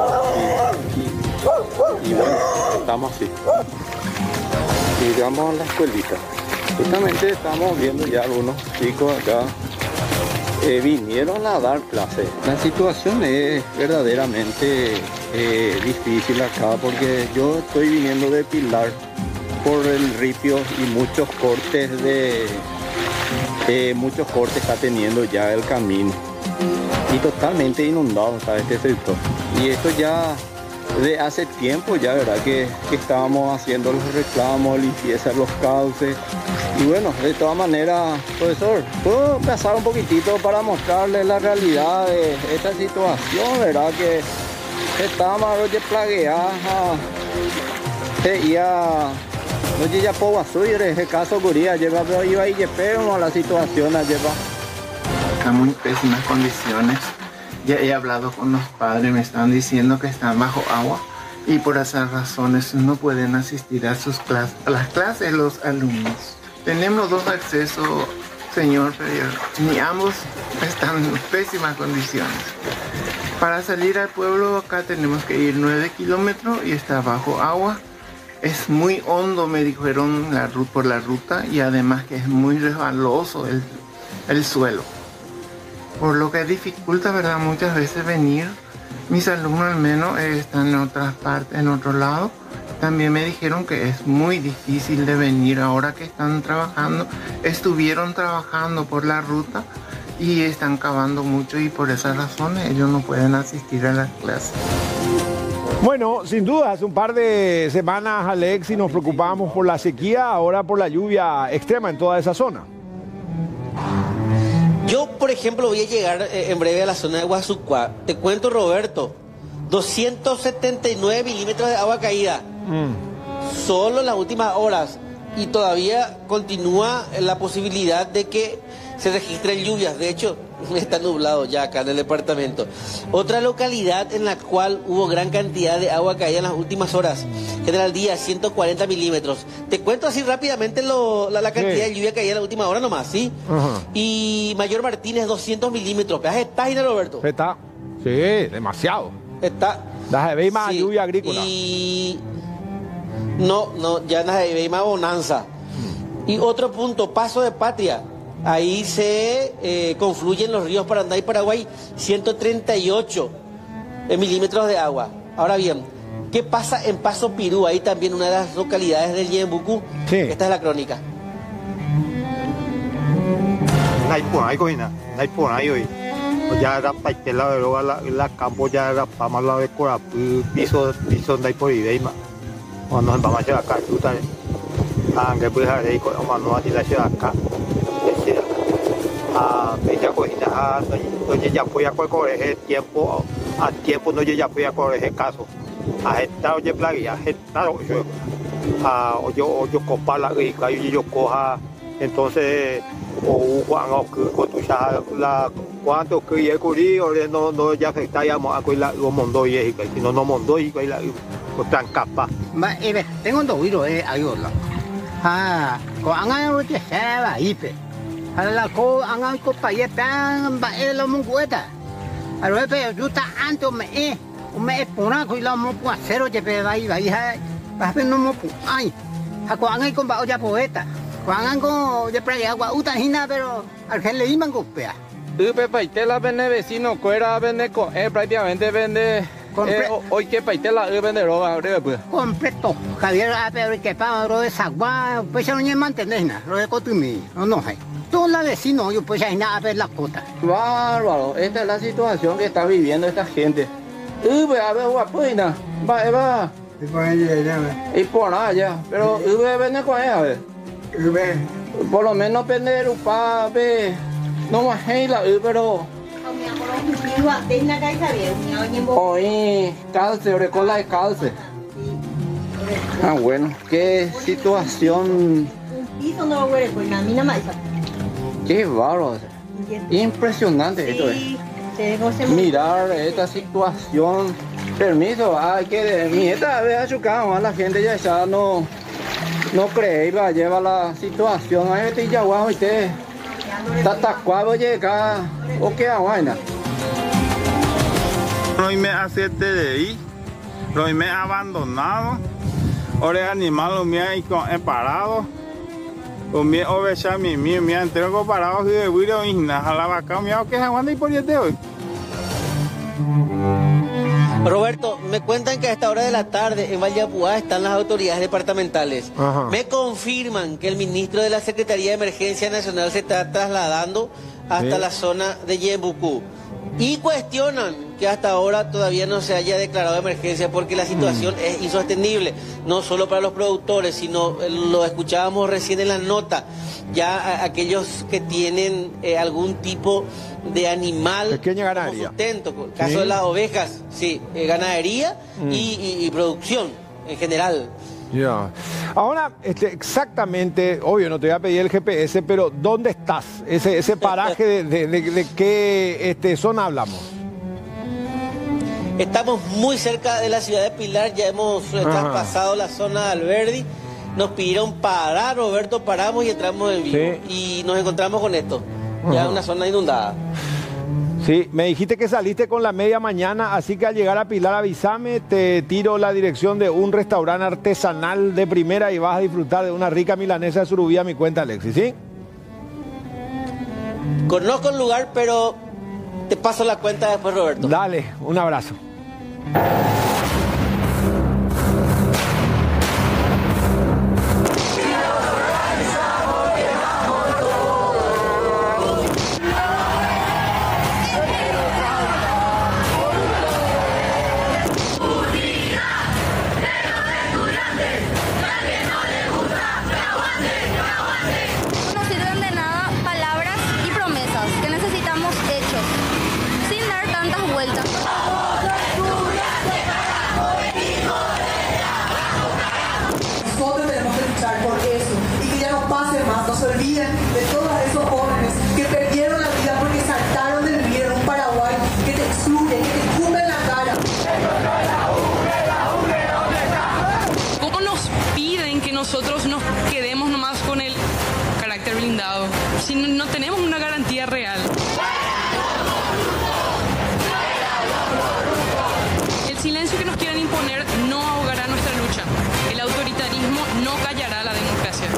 y bueno, estamos así. Llegamos a la escuelita. Justamente estamos viendo ya algunos chicos acá vinieron a dar clases. La situación es verdaderamente difícil acá, porque yo estoy viniendo de Pilar por el ripio y muchos cortes está teniendo ya el camino, y totalmente inundado está este sector. Y esto ya de hace tiempo ya, verdad, que estábamos haciendo los reclamos, limpieza de los cauces. Y bueno, de todas maneras, profesor, puedo pasar un poquitito para mostrarles la realidad de esta situación, verdad, que estábamos plagueados y oye, ya puedo hacer ese caso, curía, lleva, pero iba y llevamos a la situación, lleva.
Están muy pésimas condiciones. Ya he hablado con los padres, me están diciendo que están bajo agua y por esas razones no pueden asistir a las clases los alumnos. Tenemos dos accesos, señor, pero ni ambos están en pésimas condiciones. Para salir al pueblo acá tenemos que ir 9 kilómetros y está bajo agua. Es muy hondo, me dijeron, por la ruta, y además que es muy resbaloso el suelo. Por lo que dificulta, ¿verdad?, muchas veces venir. Mis alumnos al menos están en otras partes, en otro lado. También me dijeron que es muy difícil de venir ahora que están trabajando. Estuvieron trabajando por la ruta y están cavando mucho, y por esas razones ellos no pueden asistir a las clases.
Bueno, sin duda, hace un par de semanas, Alex, y nos preocupábamos por la sequía, ahora por la lluvia extrema en toda esa zona.
Yo, por ejemplo, voy a llegar en breve a la zona de Guazucuá. Te cuento, Roberto, 279 milímetros de agua caída. solo en las últimas horas y todavía continúa la posibilidad de que se registren lluvias. De hecho, está nublado ya acá en el departamento. Otra localidad en la cual hubo gran cantidad de agua caída en las últimas horas, General Díaz, 140 milímetros. Te cuento así rápidamente la cantidad de lluvia que caía en la última hora nomás, ¿sí? Y Mayor Martínez, 200 milímetros. ¿Estás, Gina Roberto?
Está. Sí, demasiado.
Está.
Las de más lluvia agrícola.
Y no, ya las de más bonanza. Y otro punto, Paso de Patria. Ahí se confluyen los ríos Paraná y Paraguay, 138 milímetros de agua. Ahora bien, ¿qué pasa en Paso Pirú? Ahí también una de las localidades del Ñembucú. Sí. Esta es la crónica.
Ya era paitela de la campo, ya era para la de Corapú, piso de por Ideima. Cuando nos vamos a hacer acá, tú también. Aunque pues haré con mano a ti la ciudad acá. Ella cocina, no ya voy a corregir tiempo, a tiempo no ya voy a corregir caso. A estar oye plagia, a estar yo copa la rica, yo coja, entonces o Juan con tu la cuánto que el curí o no ya que está ya a lo mondo y si no mondo y la tan capa.
Tengo un doiro ayuda. Có ăn rồi chứ xe và ít hay là cô ăn có phải tan bà lo muốn quét rồi bây giờ ta ăn cho mẹ phụ nữ coi lo muốn quét xe rồi chứ vậy hay bà bên nó muốn ai có ăn con bảo cho phụ hết có ăn có để phải agua uta hina pero al que le iban con pea
Paitela vende vecino cuera vende prácticamente vende hoy que Paitela vende roba
completo Javier pero que paga ro de sagua pues no ni mantener nada ro de cotumi no hay todos los vecinos yo pues hay nada a ver la cota.
Bárbaro, esta es la situación que está viviendo esta gente. A ver guapuina va y por allá pero vende con ella a ver por lo menos vende rupa no más la pero hoy calce, cola de calce. Bueno, qué situación. Qué bárbaro. Impresionante esto es. Mirar esta situación. Permiso, hay que mi esta vez a chocar a la gente ya no cree y va a llevar la situación. Ahí te ya guau usted. Tatacuado llega o qué vaina.
Hoy me hace TDI, hoy me abandonado, ahora animal lo me ha parado, lo me oveja mi me entero parado y de huiro y nada la vaca me que aguanta y por de hoy.
Roberto, me cuentan que a esta hora de la tarde en Vallapuá están las autoridades departamentales. Me confirman que el ministro de la Secretaría de Emergencia Nacional se está trasladando hasta la zona de Ñembucú. Y cuestionan que hasta ahora todavía no se haya declarado emergencia porque la situación es insostenible, no solo para los productores, sino lo escuchábamos recién en la nota, ya aquellos que tienen algún tipo de animal
pequeña ganadería,
como sustento, el caso de las ovejas, sí, ganadería y producción en general.
Ya. Ahora, exactamente, obvio, no te voy a pedir el GPS, pero ¿dónde estás? Ese paraje de qué zona hablamos.
Estamos muy cerca de la ciudad de Pilar, ya hemos traspasado la zona de Alberdi. Nos pidieron parar, Roberto, paramos y entramos en vivo. Y nos encontramos con esto, ya una zona inundada.
Sí, me dijiste que saliste con la media mañana, así que al llegar a Pilar avísame, te tiro la dirección de un restaurante artesanal de primera y vas a disfrutar de una rica milanesa de surubí a mi cuenta, Alexis, ¿sí?
Conozco el lugar, pero te paso la cuenta después, Roberto.
Dale, un abrazo.
Necesitamos hechos, sin dar tantas vueltas.
luchar por eso y que ya no pase más, no se olviden de todos esos jóvenes que perdieron la vida porque saltaron del vivir en un Paraguay que te excluye, que te escupe en la cara.
¿Cómo nos piden que nosotros nos quedemos nomás con el carácter blindado si no tenemos una garantía real? El silencio que nos quieren imponer no ahogará nuestra lucha. El autoritarismo no callará la democracia.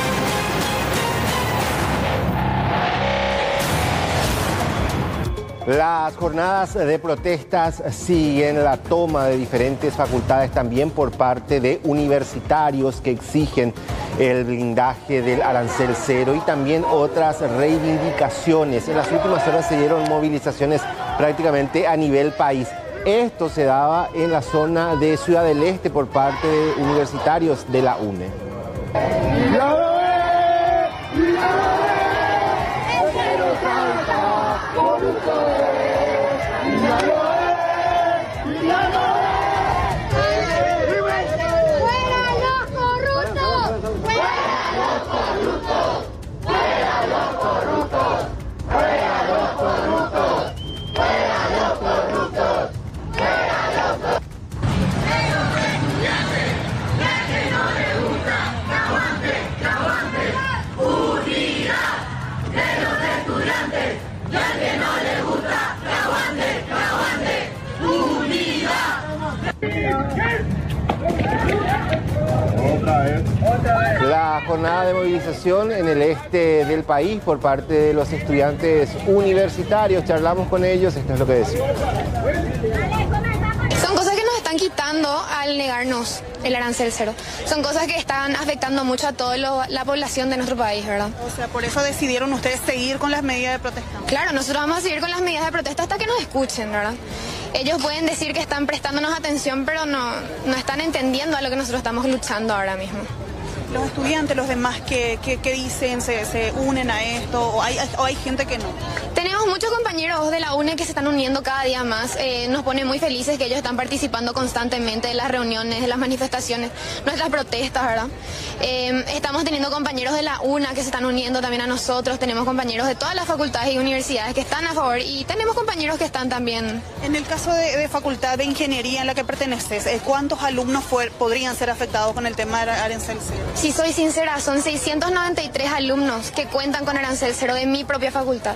Las jornadas de protestas siguen, la toma de diferentes facultades también por parte de universitarios que exigen el blindaje del arancel cero y también otras reivindicaciones. En las últimas horas se dieron movilizaciones prácticamente a nivel país. Esto se daba en la zona de Ciudad del Este por parte de universitarios de la UNE. La jornada de movilización en el este del país por parte de los estudiantes universitarios. Charlamos con ellos, esto es lo que decimos.
Son cosas que nos están quitando al negarnos el arancel cero. Son cosas que están afectando mucho a toda la población de nuestro país, ¿verdad?
O sea, por eso decidieron ustedes seguir con las medidas de protesta.
Claro, nosotros vamos a seguir con las medidas de protesta hasta que nos escuchen, ¿verdad? Ellos pueden decir que están prestándonos atención, pero no están entendiendo a lo que nosotros estamos luchando ahora mismo.
Los estudiantes, los demás, ¿qué dicen? ¿Se unen a esto? ¿O hay gente que no?
Tenemos muchos compañeros de la UNE que se están uniendo cada día más. Nos pone muy felices que ellos están participando constantemente de las reuniones, de las manifestaciones, nuestras protestas, ¿verdad? Estamos teniendo compañeros de la UNA que se están uniendo también a nosotros. Tenemos compañeros de todas las facultades y universidades que están a favor y tenemos compañeros que están también.
En el caso de facultad de ingeniería en la que perteneces, ¿cuántos alumnos podrían ser afectados con el tema de arancel cero?
Si soy sincera, son 693 alumnos que cuentan con arancel cero de mi propia facultad.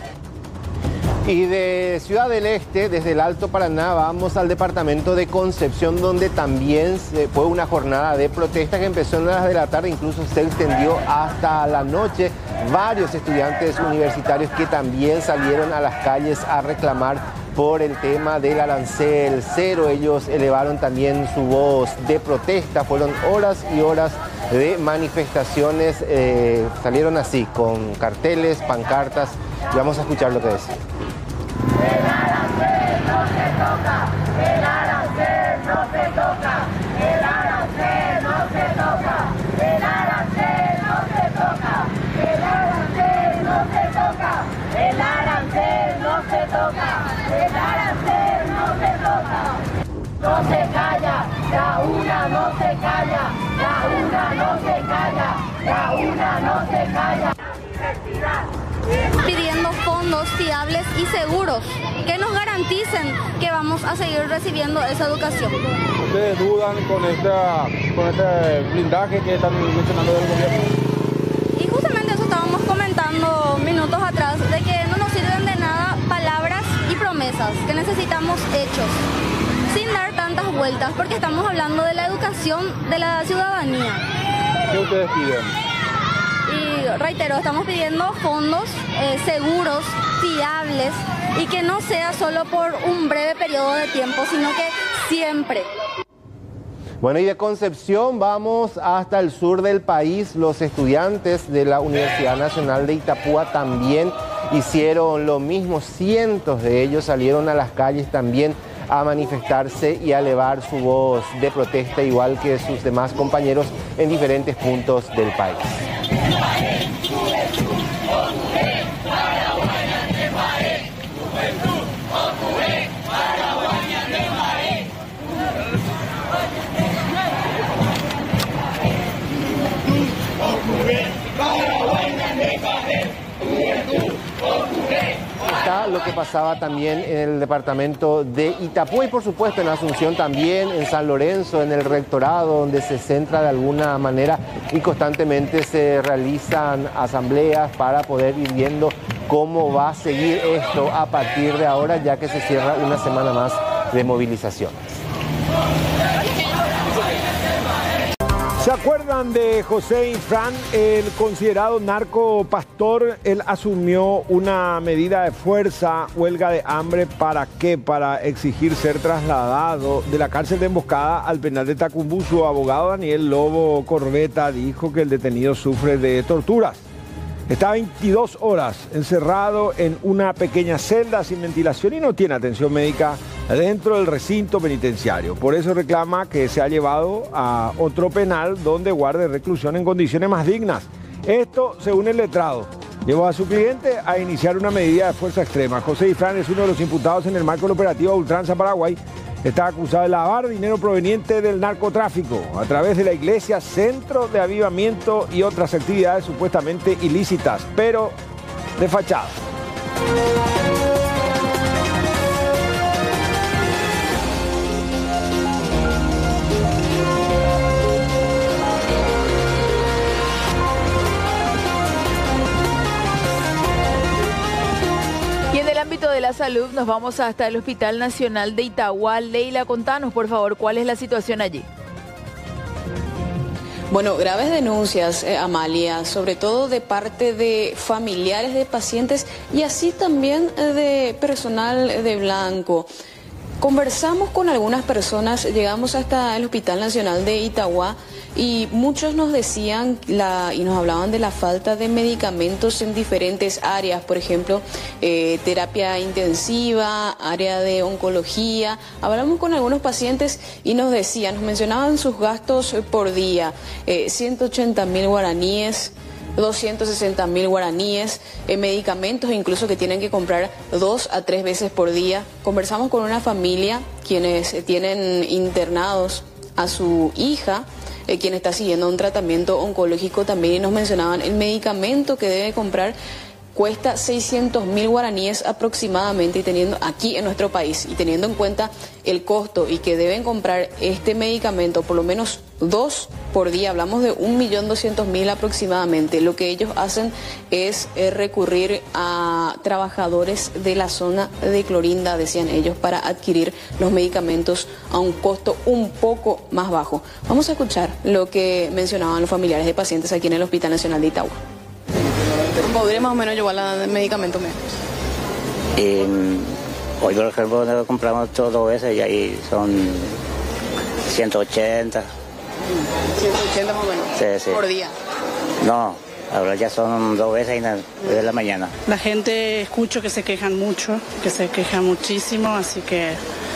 Y de Ciudad del Este, desde el Alto Paraná, vamos al departamento de Concepción, donde también fue una jornada de protesta que empezó en las de la tarde, incluso se extendió hasta la noche. Varios estudiantes universitarios que también salieron a las calles a reclamar por el tema del arancel cero. Ellos elevaron también su voz de protesta. Fueron horas y horas de manifestaciones. Salieron así, con carteles, pancartas. Y vamos a escuchar lo que decía.
El arancel no se toca, el arancel no se toca, el arancel no se toca, el arancel no se toca, el arancel no se toca, el arancel no se toca, el arancel no se toca. No se calla, la UNA no se calla, la UNA no se calla, la UNA no se calla.
Pidiendo fondos fiables y seguros que nos garanticen que vamos a seguir recibiendo esa educación.
¿Ustedes dudan con este blindaje que están mencionando del gobierno?
Y justamente eso estábamos comentando minutos atrás, de que no nos sirven de nada palabras y promesas, que necesitamos hechos, sin dar tantas vueltas, porque estamos hablando de la educación de la ciudadanía.
¿Qué ustedes piden?
Y reitero, estamos pidiendo fondos seguros, fiables y que no sea solo por un breve periodo de tiempo, sino que siempre.
Bueno, y de Concepción vamos hasta el sur del país. Los estudiantes de la Universidad Nacional de Itapúa también hicieron lo mismo. Cientos de ellos salieron a las calles también a manifestarse y a elevar su voz de protesta, igual que sus demás compañeros en diferentes puntos del país. Está lo que pasaba también en el departamento de Itapúa y por supuesto en Asunción también, en San Lorenzo, en el rectorado, donde se centra de alguna manera y constantemente se realizan asambleas para poder ir viendo cómo va a seguir esto a partir de ahora, ya que se cierra una semana más de movilización.
¿Se acuerdan de José Infran, el considerado narcopastor? Él asumió una medida de fuerza, huelga de hambre, ¿para qué? Para exigir ser trasladado de la cárcel de Emboscada al penal de Tacumbú. Su abogado Daniel Lobo Corbeta dijo que el detenido sufre de torturas. Está 22 horas encerrado en una pequeña celda sin ventilación y no tiene atención médica dentro del recinto penitenciario. Por eso reclama que se ha llevado a otro penal donde guarde reclusión en condiciones más dignas. Esto, según el letrado, llevó a su cliente a iniciar una medida de fuerza extrema. José Ifrán es uno de los imputados en el marco del operativo Ultranza Paraguay. Está acusado de lavar dinero proveniente del narcotráfico a través de la iglesia, centro de avivamiento y otras actividades supuestamente ilícitas, pero de fachada.
De la salud, nos vamos hasta el Hospital Nacional de Itagua. Leila, contanos por favor cuál es la situación allí.
Bueno, graves denuncias, Amalia, sobre todo de parte de familiares de pacientes y así también de personal de blanco. Conversamos con algunas personas, llegamos hasta el Hospital Nacional de Itagua y muchos nos decían y nos hablaban de la falta de medicamentos en diferentes áreas, por ejemplo, terapia intensiva, área de oncología. Hablamos con algunos pacientes y nos mencionaban sus gastos por día, 180.000 guaraníes, 260.000 guaraníes, medicamentos incluso que tienen que comprar 2 a 3 veces por día. Conversamos con una familia quienes tienen internados a su hija, quien está siguiendo un tratamiento oncológico también, y nos mencionaban el medicamento que debe comprar cuesta 600.000 guaraníes aproximadamente, y teniendo aquí en nuestro país y teniendo en cuenta el costo y que deben comprar este medicamento por lo menos 2 por día, hablamos de 1.200.000 aproximadamente. Lo que ellos hacen es recurrir a trabajadores de la zona de Clorinda, decían ellos, para adquirir los medicamentos a un costo un poco más bajo. Vamos a escuchar lo que mencionaban los familiares de pacientes aquí en el Hospital Nacional de Itagua. ¿Podría más o menos llevar el medicamento?
Hoy, por ejemplo, compramos 2 veces y ahí son 180.
180 más o menos,
sí.
Por día.
No, ahora ya son 2 veces de la mañana.
La gente escucho que se quejan mucho, que se quejan muchísimo, así que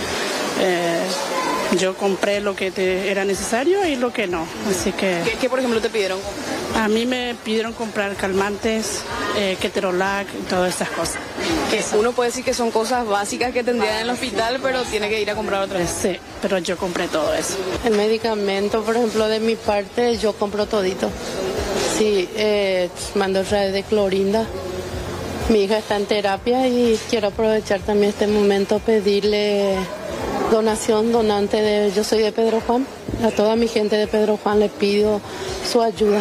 yo compré lo que era necesario y lo que no, así que...
¿Qué por ejemplo te pidieron?
A mí me pidieron comprar calmantes, ketorolac y todas estas cosas.
Que uno puede decir que son cosas básicas que tendrían en el hospital, pero tiene que ir a comprar otra vez.
Sí, pero yo compré todo eso.
El medicamento, por ejemplo, de mi parte, yo compro todito. Sí, mando traer de Clorinda. Mi hija está en terapia y quiero aprovechar también este momento, pedirle donante yo soy de Pedro Juan, a toda mi gente de Pedro Juan le pido su ayuda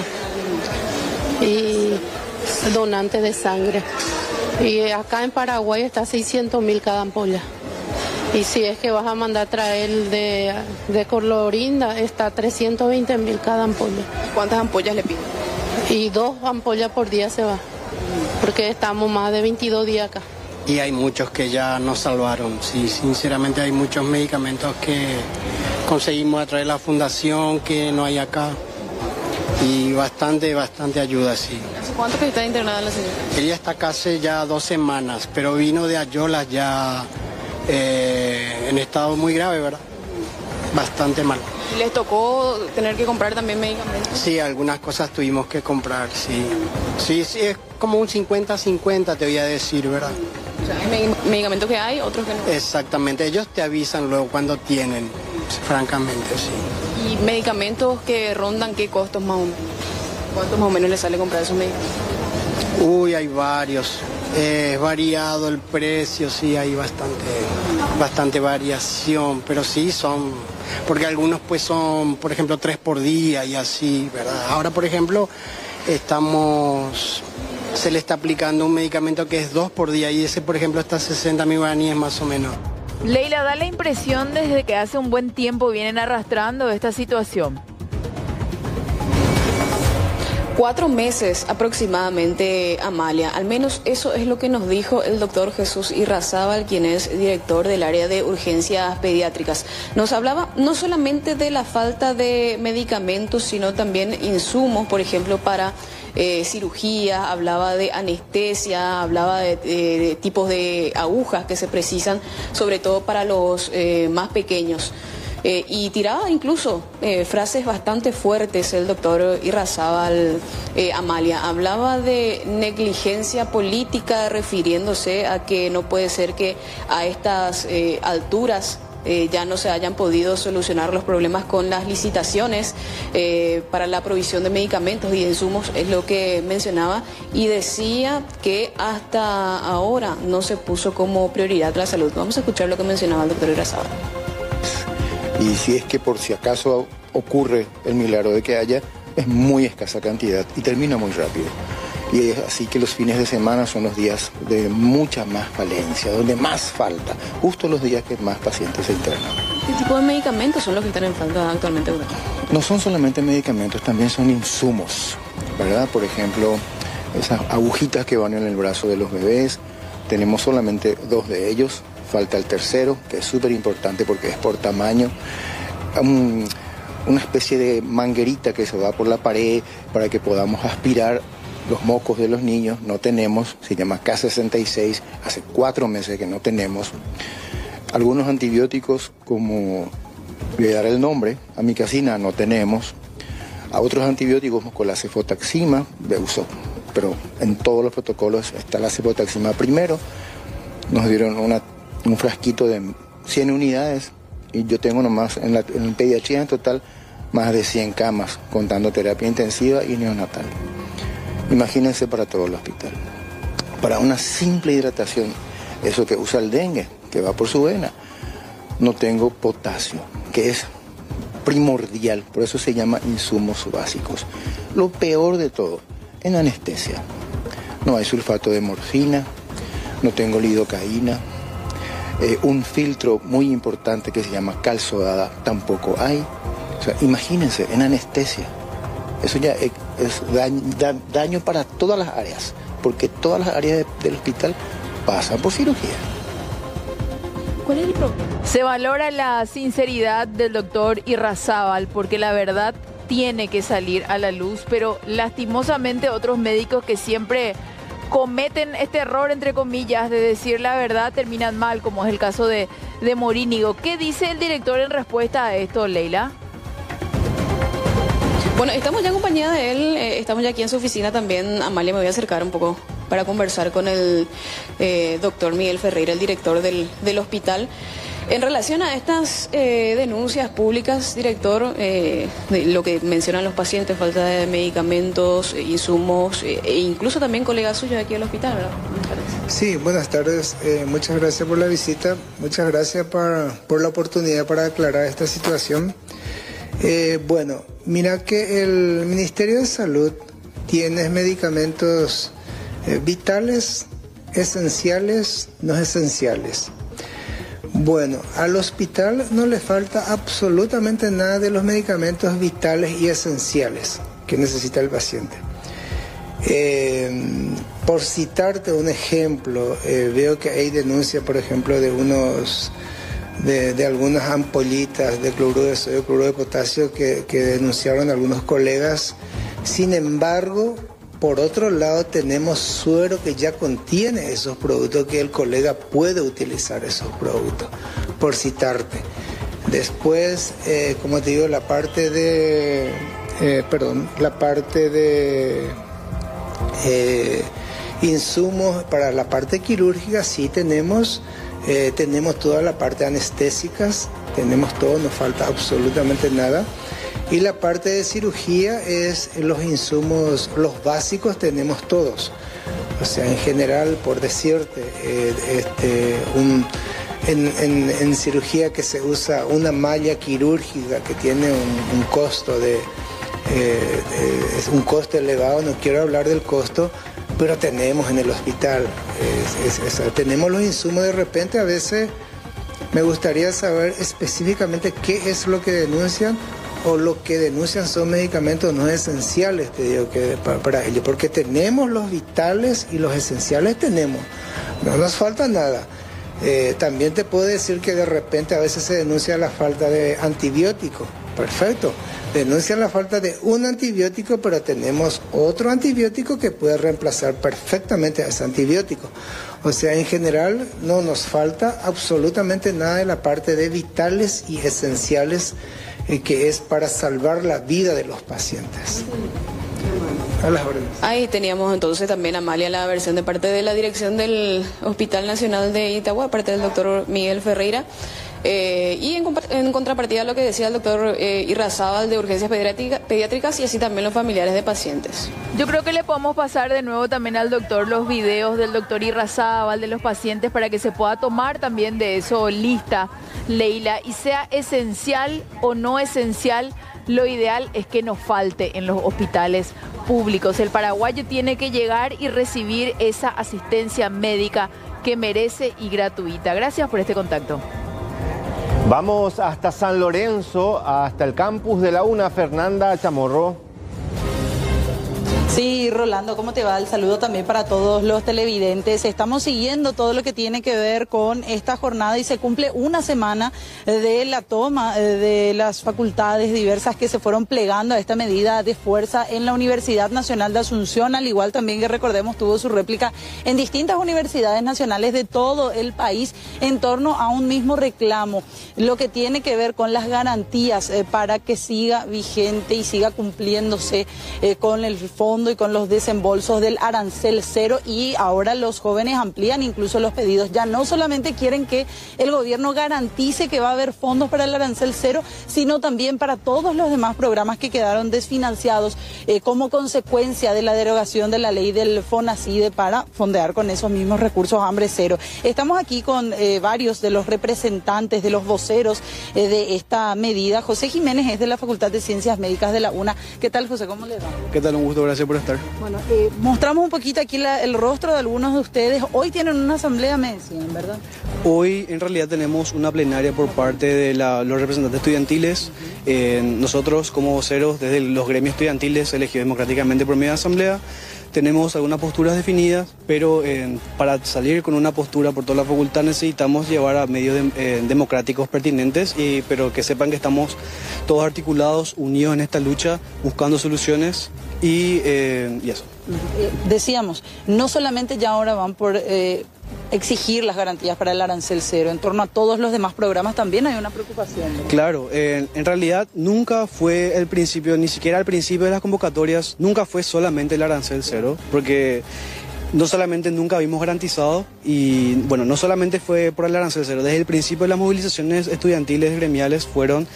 y donante de sangre. Y acá en Paraguay está 600.000 cada ampolla. Y si es que vas a mandar traer de Clorinda, está 320.000 cada ampolla.
¿Cuántas ampollas le piden?
Y 2 ampollas por día se va, porque estamos más de 22 días acá.
Y hay muchos que ya nos salvaron, sí, sinceramente hay muchos medicamentos que conseguimos a través de la fundación que no hay acá. Y bastante ayuda, sí.
¿Hace cuánto que está internada la señora?
Ella está acá hace ya 2 semanas, pero vino de Ayolas ya en estado muy grave, ¿verdad? Bastante mal.
¿Y les tocó tener que comprar también medicamentos?
Sí, algunas cosas tuvimos que comprar, sí. Sí, es como un 50-50, te voy a decir, ¿verdad?
O sea, hay medicamentos que hay, otros que no.
Exactamente, ellos te avisan luego cuando tienen, francamente, sí.
¿Y medicamentos que rondan qué costos más o menos? ¿Cuánto más o menos le sale comprar esos medicamentos?
Uy, hay varios. Es variado el precio, sí, hay bastante variación, pero sí son, porque algunos pues son, por ejemplo, 3 por día y así, ¿verdad? Ahora, por ejemplo, se le está aplicando un medicamento que es 2 por día y ese, por ejemplo, está a 60.000 guaraníes más o menos.
Leila, da la impresión desde que hace un buen tiempo vienen arrastrando esta situación.
4 meses aproximadamente, Amalia. Al menos eso es lo que nos dijo el doctor Jesús Irrazábal, quien es director del área de urgencias pediátricas. Nos hablaba no solamente de la falta de medicamentos, sino también insumos, por ejemplo, para cirugía, hablaba de anestesia, hablaba de tipos de agujas que se precisan, sobre todo para los más pequeños. Y tiraba incluso frases bastante fuertes el doctor Irrazábal, Amalia. Hablaba de negligencia política, refiriéndose a que no puede ser que a estas alturas ya no se hayan podido solucionar los problemas con las licitaciones para la provisión de medicamentos y de insumos, es lo que mencionaba, y decía que hasta ahora no se puso como prioridad la salud. Vamos a escuchar lo que mencionaba el doctor Irrazábal.
Y si es que por si acaso ocurre el milagro de que haya, es muy escasa cantidad y termina muy rápido. Y es así que los fines de semana son los días de mucha más falencia, donde más falta, justo los días que más pacientes se internan.
¿Qué tipo de medicamentos son los que están en falta actualmente?
No son solamente medicamentos, también son insumos, ¿verdad? Por ejemplo, esas agujitas que van en el brazo de los bebés, tenemos solamente 2 de ellos. Falta el tercero, que es súper importante porque es por tamaño. Una especie de manguerita que se va por la pared para que podamos aspirar los mocos de los niños. No tenemos, se llama K66, hace 4 meses que no tenemos. Algunos antibióticos, como voy a dar el nombre, amicacina, no tenemos. A otros antibióticos con la cefotaxima de uso, pero en todos los protocolos está la cefotaxima primero. Nos dieron un frasquito de 100 unidades y yo tengo nomás en pediatría en total más de 100 camas, contando terapia intensiva y neonatal. Imagínense para todo el hospital. Para una simple hidratación, eso que usa el dengue, que va por su vena, no tengo potasio, que es primordial, por eso se llama insumos básicos. Lo peor de todo, en anestesia, no hay sulfato de morfina, no tengo lidocaína. Un filtro muy importante que se llama calzodada tampoco hay. O sea, imagínense, en anestesia. Eso ya es daño para todas las áreas, porque todas las áreas del hospital pasan por cirugía.
¿Cuál es el problema? Se valora la sinceridad del doctor Irrazábal, porque la verdad tiene que salir a la luz, pero lastimosamente otros médicos que siempre cometen este error, entre comillas, de decir la verdad, terminan mal, como es el caso de Morínigo. ¿Qué dice el director en respuesta a esto, Leila?
Bueno, estamos ya en compañía de él, estamos ya aquí en su oficina también. Amalia, me voy a acercar un poco para conversar con el doctor Miguel Ferreira, el director del hospital. En relación a estas denuncias públicas, director, de lo que mencionan los pacientes, falta de medicamentos, insumos, e incluso también colegas suyos aquí al hospital, ¿verdad?
Sí, buenas tardes. Muchas gracias por la visita. Muchas gracias por la oportunidad para aclarar esta situación. Bueno, mira que el Ministerio de Salud tiene medicamentos vitales, esenciales, no esenciales. Bueno, al hospital no le falta absolutamente nada de los medicamentos vitales y esenciales que necesita el paciente. Por citarte un ejemplo, veo que hay denuncia, por ejemplo, de algunas ampollitas de cloruro de sodio, cloruro de potasio que denunciaron algunos colegas. Sin embargo, por otro lado, tenemos suero que ya contiene esos productos, que el colega puede utilizar esos productos, por citarte. Después, como te digo, la parte de insumos para la parte quirúrgica, sí tenemos toda la parte anestésicas, tenemos todo, no falta absolutamente nada. Y la parte de cirugía es los insumos, los básicos tenemos todos. O sea, en general, por decirte, en cirugía que se usa una malla quirúrgica que tiene un costo es un costo elevado, no quiero hablar del costo, pero tenemos en el hospital, tenemos los insumos. De repente a veces me gustaría saber específicamente qué es lo que denuncian, o lo que denuncian son medicamentos no esenciales, te digo, que para ello, porque tenemos los vitales y los esenciales tenemos, no nos falta nada. También te puedo decir que de repente a veces se denuncia la falta de antibiótico, perfecto, denuncian la falta de un antibiótico, pero tenemos otro antibiótico que puede reemplazar perfectamente a ese antibiótico. O sea, en general no nos falta absolutamente nada de la parte de vitales y esenciales, que es para salvar la vida de los pacientes. A las órdenes.
Ahí teníamos entonces también, Amalia, la versión de parte de la dirección del Hospital Nacional de Itagua, parte del doctor Miguel Ferreira. Y en contrapartida lo que decía el doctor Irrazábal de Urgencias Pediátricas, y así también los familiares de pacientes.
Yo creo que le podemos pasar de nuevo también al doctor los videos del doctor Irrazábal de los pacientes para que se pueda tomar también de eso lista, Leila, y sea esencial o no esencial, lo ideal es que no falte en los hospitales públicos. El paraguayo tiene que llegar y recibir esa asistencia médica que merece y gratuita. Gracias por este contacto.
Vamos hasta San Lorenzo, hasta el campus de la UNA, Fernanda Chamorro.
Sí, Rolando, ¿cómo te va? El saludo también para todos los televidentes. Estamos siguiendo todo lo que tiene que ver con esta jornada y se cumple una semana de la toma de las facultades diversas que se fueron plegando a esta medida de fuerza en la Universidad Nacional de Asunción, al igual también que recordemos tuvo su réplica en distintas universidades nacionales de todo el país en torno a un mismo reclamo, lo que tiene que ver con las garantías para que siga vigente y siga cumpliéndose con el fondo y con los desembolsos del arancel cero. Y ahora los jóvenes amplían incluso los pedidos, ya no solamente quieren que el gobierno garantice que va a haber fondos para el arancel cero, sino también para todos los demás programas que quedaron desfinanciados como consecuencia de la derogación de la ley del FONACIDE para fondear con esos mismos recursos hambre cero. Estamos aquí con varios de los representantes, de los voceros de esta medida. José Jiménez es de la Facultad de Ciencias Médicas de la UNA. ¿Qué tal, José? ¿Cómo le va?
¿Qué tal? Un gusto, gracias por estar.
Bueno, mostramos un poquito aquí el rostro de algunos de ustedes. Hoy tienen una asamblea, me decían, ¿verdad?
Hoy en realidad tenemos una plenaria por parte de los representantes estudiantiles. Nosotros como voceros desde los gremios estudiantiles elegidos democráticamente por medio de asamblea tenemos algunas posturas definidas, pero para salir con una postura por toda la facultad necesitamos llevar a medios democráticos pertinentes, pero que sepan que estamos todos articulados, unidos en esta lucha, buscando soluciones y eso.
Decíamos, no solamente ya ahora van por exigir las garantías para el arancel cero, en torno a todos los demás programas también hay una preocupación, ¿no?
Claro, en realidad nunca fue el principio, ni siquiera al principio de las convocatorias, nunca fue solamente el arancel cero, porque no solamente nunca habíamos garantizado, y bueno, no solamente fue por el arancel cero, desde el principio de las movilizaciones estudiantiles gremiales fueron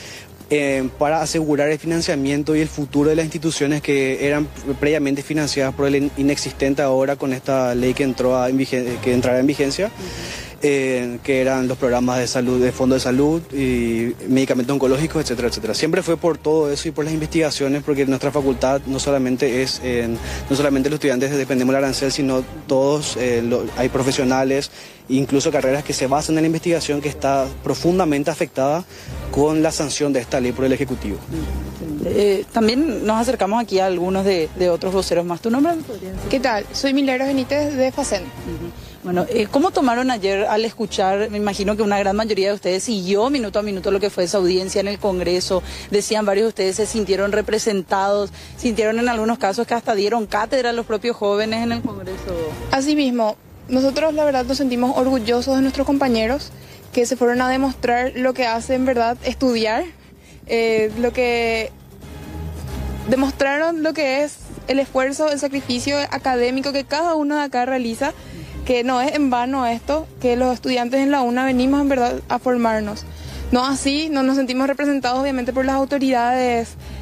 para asegurar el financiamiento y el futuro de las instituciones que eran previamente financiadas por el inexistente ahora con esta ley que entrará en vigencia, que eran los programas de salud, de fondo de salud y medicamentos oncológicos, etcétera, etcétera. Siempre fue por todo eso y por las investigaciones, porque nuestra facultad no solamente los estudiantes dependemos del arancel, sino todos, hay profesionales, incluso carreras que se basan en la investigación, que está profundamente afectada con la sanción de esta ley por el Ejecutivo.
También nos acercamos aquí a algunos de otros voceros más. ¿Tu nombre?
¿Qué tal? Soy Milagros Benítez de FACEN.
Bueno, ¿cómo tomaron ayer al escuchar? Me imagino que una gran mayoría de ustedes siguió minuto a minuto lo que fue esa audiencia en el Congreso. Decían varios de ustedes se sintieron representados, sintieron en algunos casos que hasta dieron cátedra a los propios jóvenes en el Congreso.
Así mismo, nosotros la verdad nos sentimos orgullosos de nuestros compañeros que se fueron a demostrar lo que hace en verdad estudiar, lo que demostraron lo que es el esfuerzo, el sacrificio académico que cada uno de acá realiza, que no es en vano esto, que los estudiantes en la UNA venimos en verdad a formarnos. No así, no nos sentimos representados obviamente por las autoridades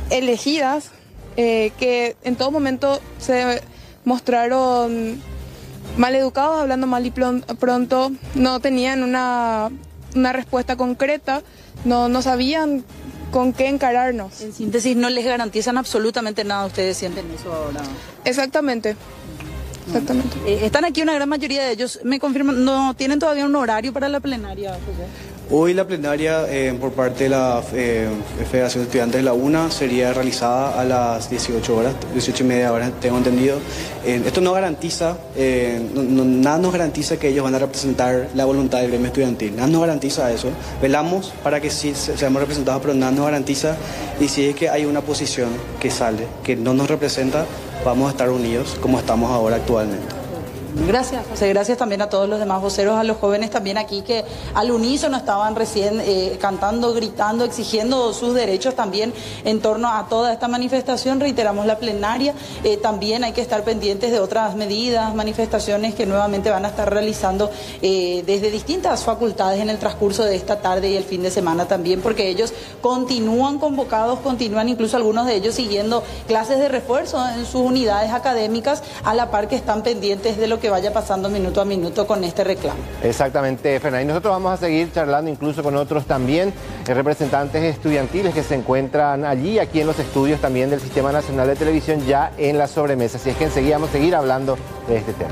elegidas que en todo momento se mostraron maleducados, hablando mal y pronto, no tenían una respuesta concreta, no sabían con qué encararnos.
En síntesis, no les garantizan absolutamente nada. ¿Ustedes sienten eso ahora?
Exactamente.
Están aquí una gran mayoría de ellos. Me confirman, ¿no tienen todavía un horario para la plenaria, José?
Hoy la plenaria por parte de la Federación de Estudiantes de la UNA sería realizada a las 18 horas, 18:30 horas, tengo entendido. Esto no garantiza, nada nos garantiza que ellos van a representar la voluntad del gremio estudiantil, nada nos garantiza eso. Velamos para que sí seamos representados, pero nada nos garantiza, y si es que hay una posición que sale, que no nos representa, vamos a estar unidos como estamos ahora actualmente.
Gracias, José. Gracias también a todos los demás voceros, a los jóvenes también aquí que al unísono estaban recién cantando, gritando, exigiendo sus derechos también en torno a toda esta manifestación. Reiteramos la plenaria. También hay que estar pendientes de otras medidas, manifestaciones que nuevamente van a estar realizando desde distintas facultades en el transcurso de esta tarde y el fin de semana también, porque ellos continúan convocados, continúan incluso algunos de ellos siguiendo clases de refuerzo en sus unidades académicas, a la par que están pendientes de lo que vaya pasando minuto a minuto con este reclamo.
Exactamente, Fernanda. Y nosotros vamos a seguir charlando incluso con otros también, representantes estudiantiles que se encuentran allí, aquí en los estudios también del Sistema Nacional de Televisión, ya en la sobremesa. Así es que enseguida vamos a seguir hablando de este tema.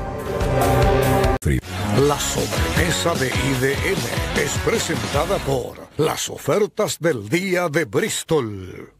La sobremesa de IDN es presentada por las ofertas del día de Bristol.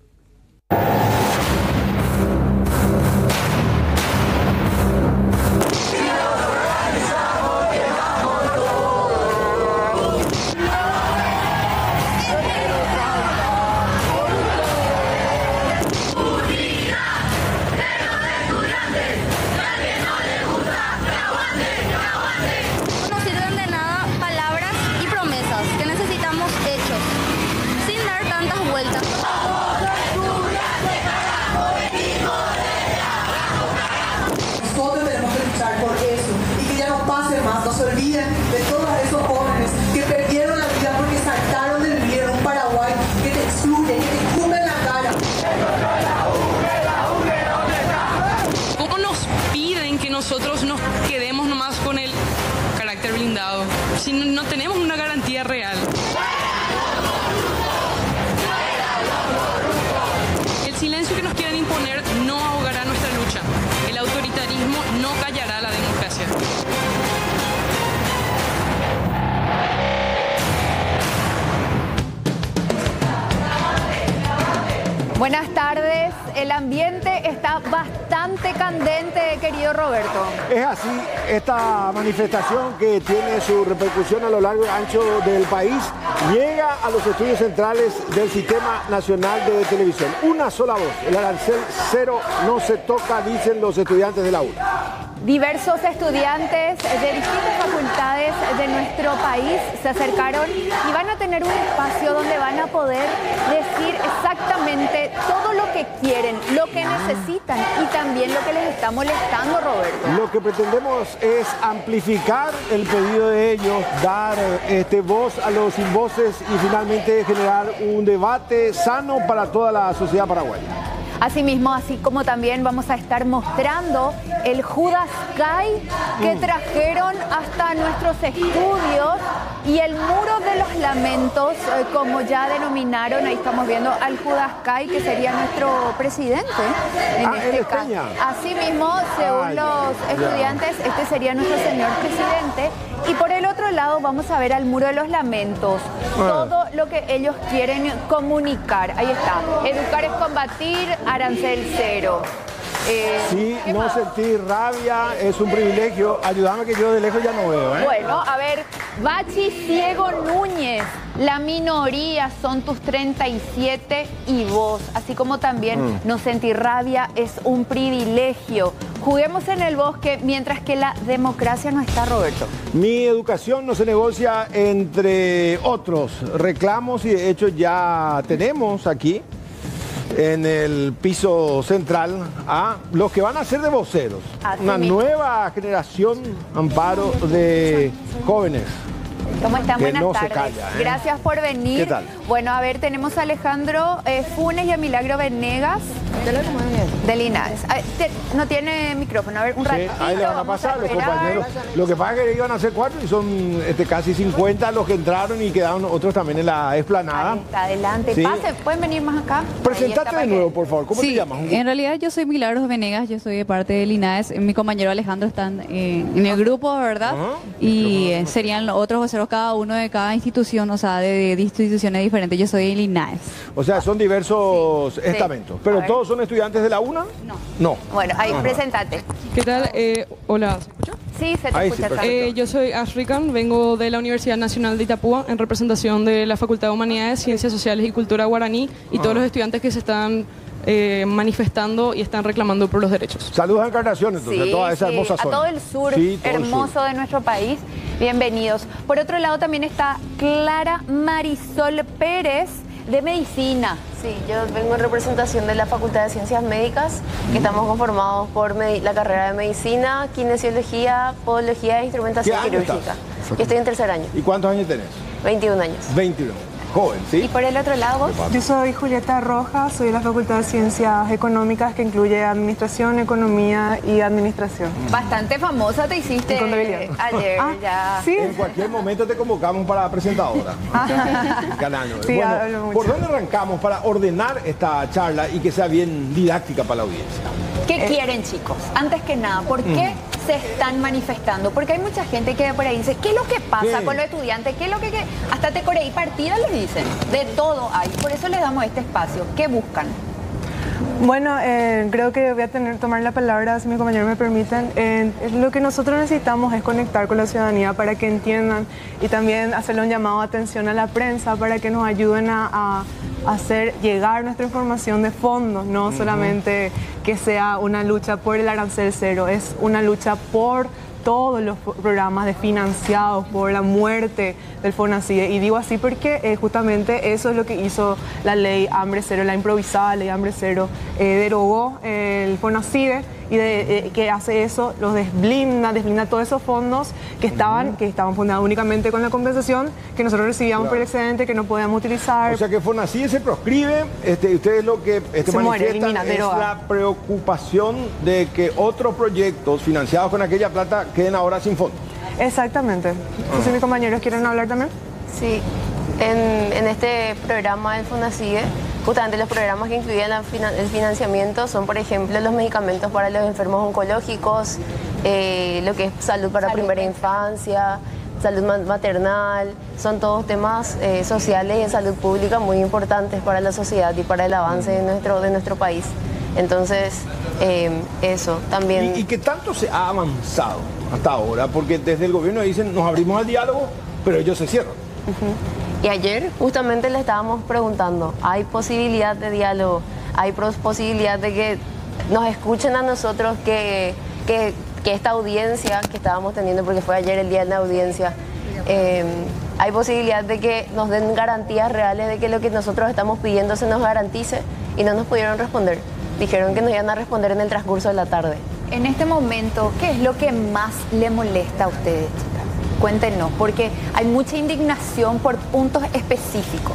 Nosotros nos quedemos nomás con el carácter blindado, si no tenemos una garantía real. El silencio que nos quieren imponer no ahogará nuestra lucha. El autoritarismo no callará la democracia.
Buenas tardes. El ambiente está bastante candente, querido Roberto.
Es así, esta manifestación que tiene su repercusión a lo largo y ancho del país llega a los estudios centrales del Sistema Nacional de Televisión. Una sola voz, el arancel cero no se toca, dicen los estudiantes de la UNA.
Diversos estudiantes de distintas facultades de nuestro país se acercaron y van a tener un espacio donde van a poder decir exactamente todo lo que quieren, lo que necesitan y también lo que les está molestando, Roberto.
Lo que pretendemos es amplificar el pedido de ellos, dar voz a los sin voces y finalmente generar un debate sano para toda la sociedad paraguaya.
Asimismo, así como también vamos a estar mostrando el Judas Kai que trajeron hasta nuestros estudios y el muro de los lamentos, como ya denominaron, ahí estamos viendo al Judas Kai, que sería nuestro presidente en este caso. Asimismo, según los estudiantes, este sería nuestro señor presidente. Y por el otro lado vamos a ver al muro de los lamentos, todo lo que ellos quieren comunicar. Ahí está, educar es combatir, arancel cero.
Sí, no sentir rabia es un privilegio. Ayúdame que yo de lejos ya no veo.
Bueno, a ver, Bachi Ciego Núñez, la minoría son tus 37 y vos. Así como también no sentir rabia es un privilegio. Juguemos en el bosque mientras que la democracia no está, Roberto.
Mi educación no se negocia, entre otros reclamos, y de hecho ya tenemos aquí en el piso central a los que van a ser de voceros. Una nueva generación, Amparo, de jóvenes
¿Cómo están?
Que
Buenas
no se
tardes.
calla, ¿eh?
Gracias por venir.
¿Qué tal?
Bueno, a ver, tenemos a Alejandro Funes y a Milagro Venegas del INAES. No tiene micrófono, a ver, un
Sí,
ratito.
ahí le van a
vamos
pasar los
esperar.
compañeros. Lo que pasa es que iban a ser 4 y son casi 50 los que entraron y quedaron otros también en la explanada.
Ahí está, adelante.
Sí.
Pase, pueden venir más acá.
Presentate de nuevo, por favor. ¿Cómo te llamas?
En realidad yo soy Milagros Venegas, yo soy de parte del INAES. Mi compañero Alejandro está en el grupo, ¿verdad? Y serían otros voceros, cada uno de cada institución, o sea, de instituciones diferentes. Yo soy del INAES.
O sea, son diversos estamentos. ¿Pero
A ver.
todos son estudiantes de la UNA? No.
Bueno, ahí,
Ajá.
presentate.
¿Qué tal? Hola, ¿se escucha?
Sí, se te
Ahí sí,
escucha.
perfecto.
Yo soy Ashrikan, vengo de la Universidad Nacional de Itapúa en representación de la Facultad de Humanidades, Ciencias Sociales y Cultura Guaraní y todos los estudiantes que se están manifestando y están reclamando por los derechos.
Saludos a Encarnación, entonces,
Sí,
a toda esa
sí,
hermosa
a
zona.
todo el sur
Sí, todo el
hermoso
sur.
de nuestro país. Bienvenidos. Por otro lado también está Clara Marisol Pérez de Medicina.
Sí, yo vengo en representación de la Facultad de Ciencias Médicas, que estamos conformados por la carrera de Medicina, Kinesiología, Podología e Instrumentación
¿Qué año
Quirúrgica.
estás?
Yo estoy en tercer año,
¿Y cuántos años tenés?
21 años.
21. Joven, ¿sí?
Y por el otro lado vos.
Yo soy Julieta Rojas, soy de la Facultad de Ciencias Económicas, que incluye Administración, Economía y Administración.
Bastante famosa te hiciste
Y contabilidad.
ayer ya.
¿Sí?
En cualquier momento te convocamos para presentadora. Canano.
Sí, hablo
Bueno,
mucho.
¿por dónde arrancamos para ordenar esta charla y que sea bien didáctica para la audiencia?
¿Qué quieren, chicos? Antes que nada, ¿por qué se están manifestando? Porque hay mucha gente que por ahí dice, ¿qué es lo que pasa
¿Qué?
con los estudiantes? ¿Qué es lo que hasta te coreí partida les dicen? De todo hay. Por eso les damos este espacio. ¿Qué buscan?
Bueno, creo que voy a tomar la palabra, si mis compañeros me permiten. Lo que nosotros necesitamos es conectar con la ciudadanía para que entiendan y también hacerle un llamado de atención a la prensa para que nos ayuden a hacer llegar nuestra información de fondo, no solamente que sea una lucha por el arancel cero, es una lucha por todos los programas financiados por la muerte del FONACIDE. Y digo así porque justamente eso es lo que hizo la ley Hambre Cero, la improvisada ley Hambre Cero. Derogó el FONACIDE y que hace eso, los desblinda todos esos fondos que estaban fundados únicamente con la compensación que nosotros recibíamos por el excedente que no podíamos utilizar.
O sea que FONACIDE se proscribe, ustedes lo que
Se muere,
manifiestan
elimina,
es
deroga.
la preocupación de que otros proyectos financiados con aquella plata queden ahora sin fondos.
Exactamente. Entonces, mis compañeros quieren hablar también.
Sí, en este programa del FONACIDE, justamente los programas que incluyen el financiamiento son, por ejemplo, los medicamentos para los enfermos oncológicos, lo que es salud para primera infancia, salud maternal, son todos temas sociales y de salud pública muy importantes para la sociedad y para el avance de nuestro país. Entonces, eso también...
¿Y qué tanto se ha avanzado hasta ahora? Porque desde el gobierno dicen, nos abrimos al diálogo, pero ellos se cierran.
Y ayer justamente le estábamos preguntando, ¿hay posibilidad de diálogo? ¿Hay posibilidad de que nos escuchen a nosotros, que esta audiencia que estábamos teniendo, porque fue ayer el día de la audiencia, hay posibilidad de que nos den garantías reales de que lo que nosotros estamos pidiendo se nos garantice? Y no nos pudieron responder. Dijeron que nos iban a responder en el transcurso de la tarde.
En este momento, ¿qué es lo que más le molesta a ustedes, chicas? Cuéntenos, porque hay mucha indignación por puntos específicos.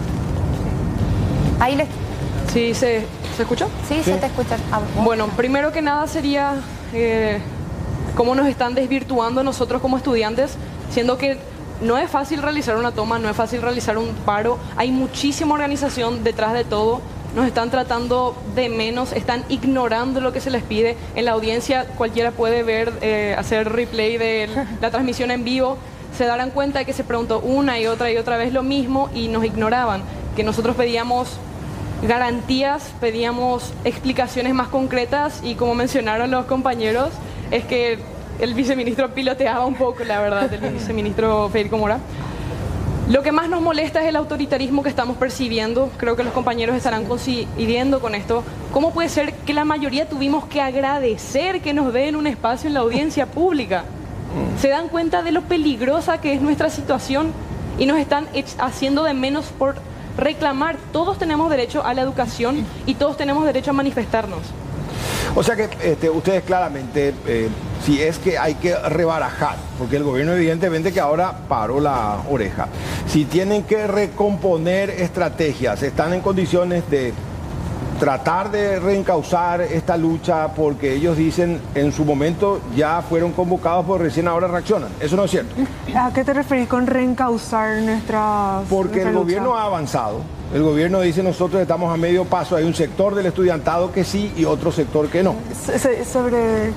Ahí les...
¿Sí se escucha?
Sí, se te escucha.
Bueno, primero que nada sería cómo nos están desvirtuando nosotros como estudiantes, siendo que no es fácil realizar una toma, no es fácil realizar un paro, hay muchísima organización detrás de todo. Nos están tratando de menos, están ignorando lo que se les pide. En la audiencia cualquiera puede ver, hacer replay de la transmisión en vivo. Se darán cuenta de que se preguntó una y otra vez lo mismo y nos ignoraban. Que nosotros pedíamos garantías, pedíamos explicaciones más concretas y como mencionaron los compañeros, es que el viceministro piloteaba un poco, la verdad, el viceministro Federico Mora. Lo que más nos molesta es el autoritarismo que estamos percibiendo. Creo que los compañeros estarán coincidiendo con esto. ¿Cómo puede ser que la mayoría tuvimos que agradecer que nos den un espacio en la audiencia pública? ¿Se dan cuenta de lo peligrosa que es nuestra situación? Y nos están haciendo de menos por reclamar. Todos tenemos derecho a la educación y todos tenemos derecho a manifestarnos.
O sea que ustedes claramente si es que hay que rebarajar, porque el gobierno evidentemente que ahora paró la oreja. Si tienen que recomponer estrategias, están en condiciones de tratar de reencauzar esta lucha, porque ellos dicen en su momento ya fueron convocados, pero recién ahora reaccionan. Eso no es cierto.
¿A qué te referís con reencauzar nuestras?
Porque el gobierno ha avanzado. El gobierno dice nosotros estamos a medio paso. Hay un sector del estudiantado que sí y otro sector que no.
Sobre...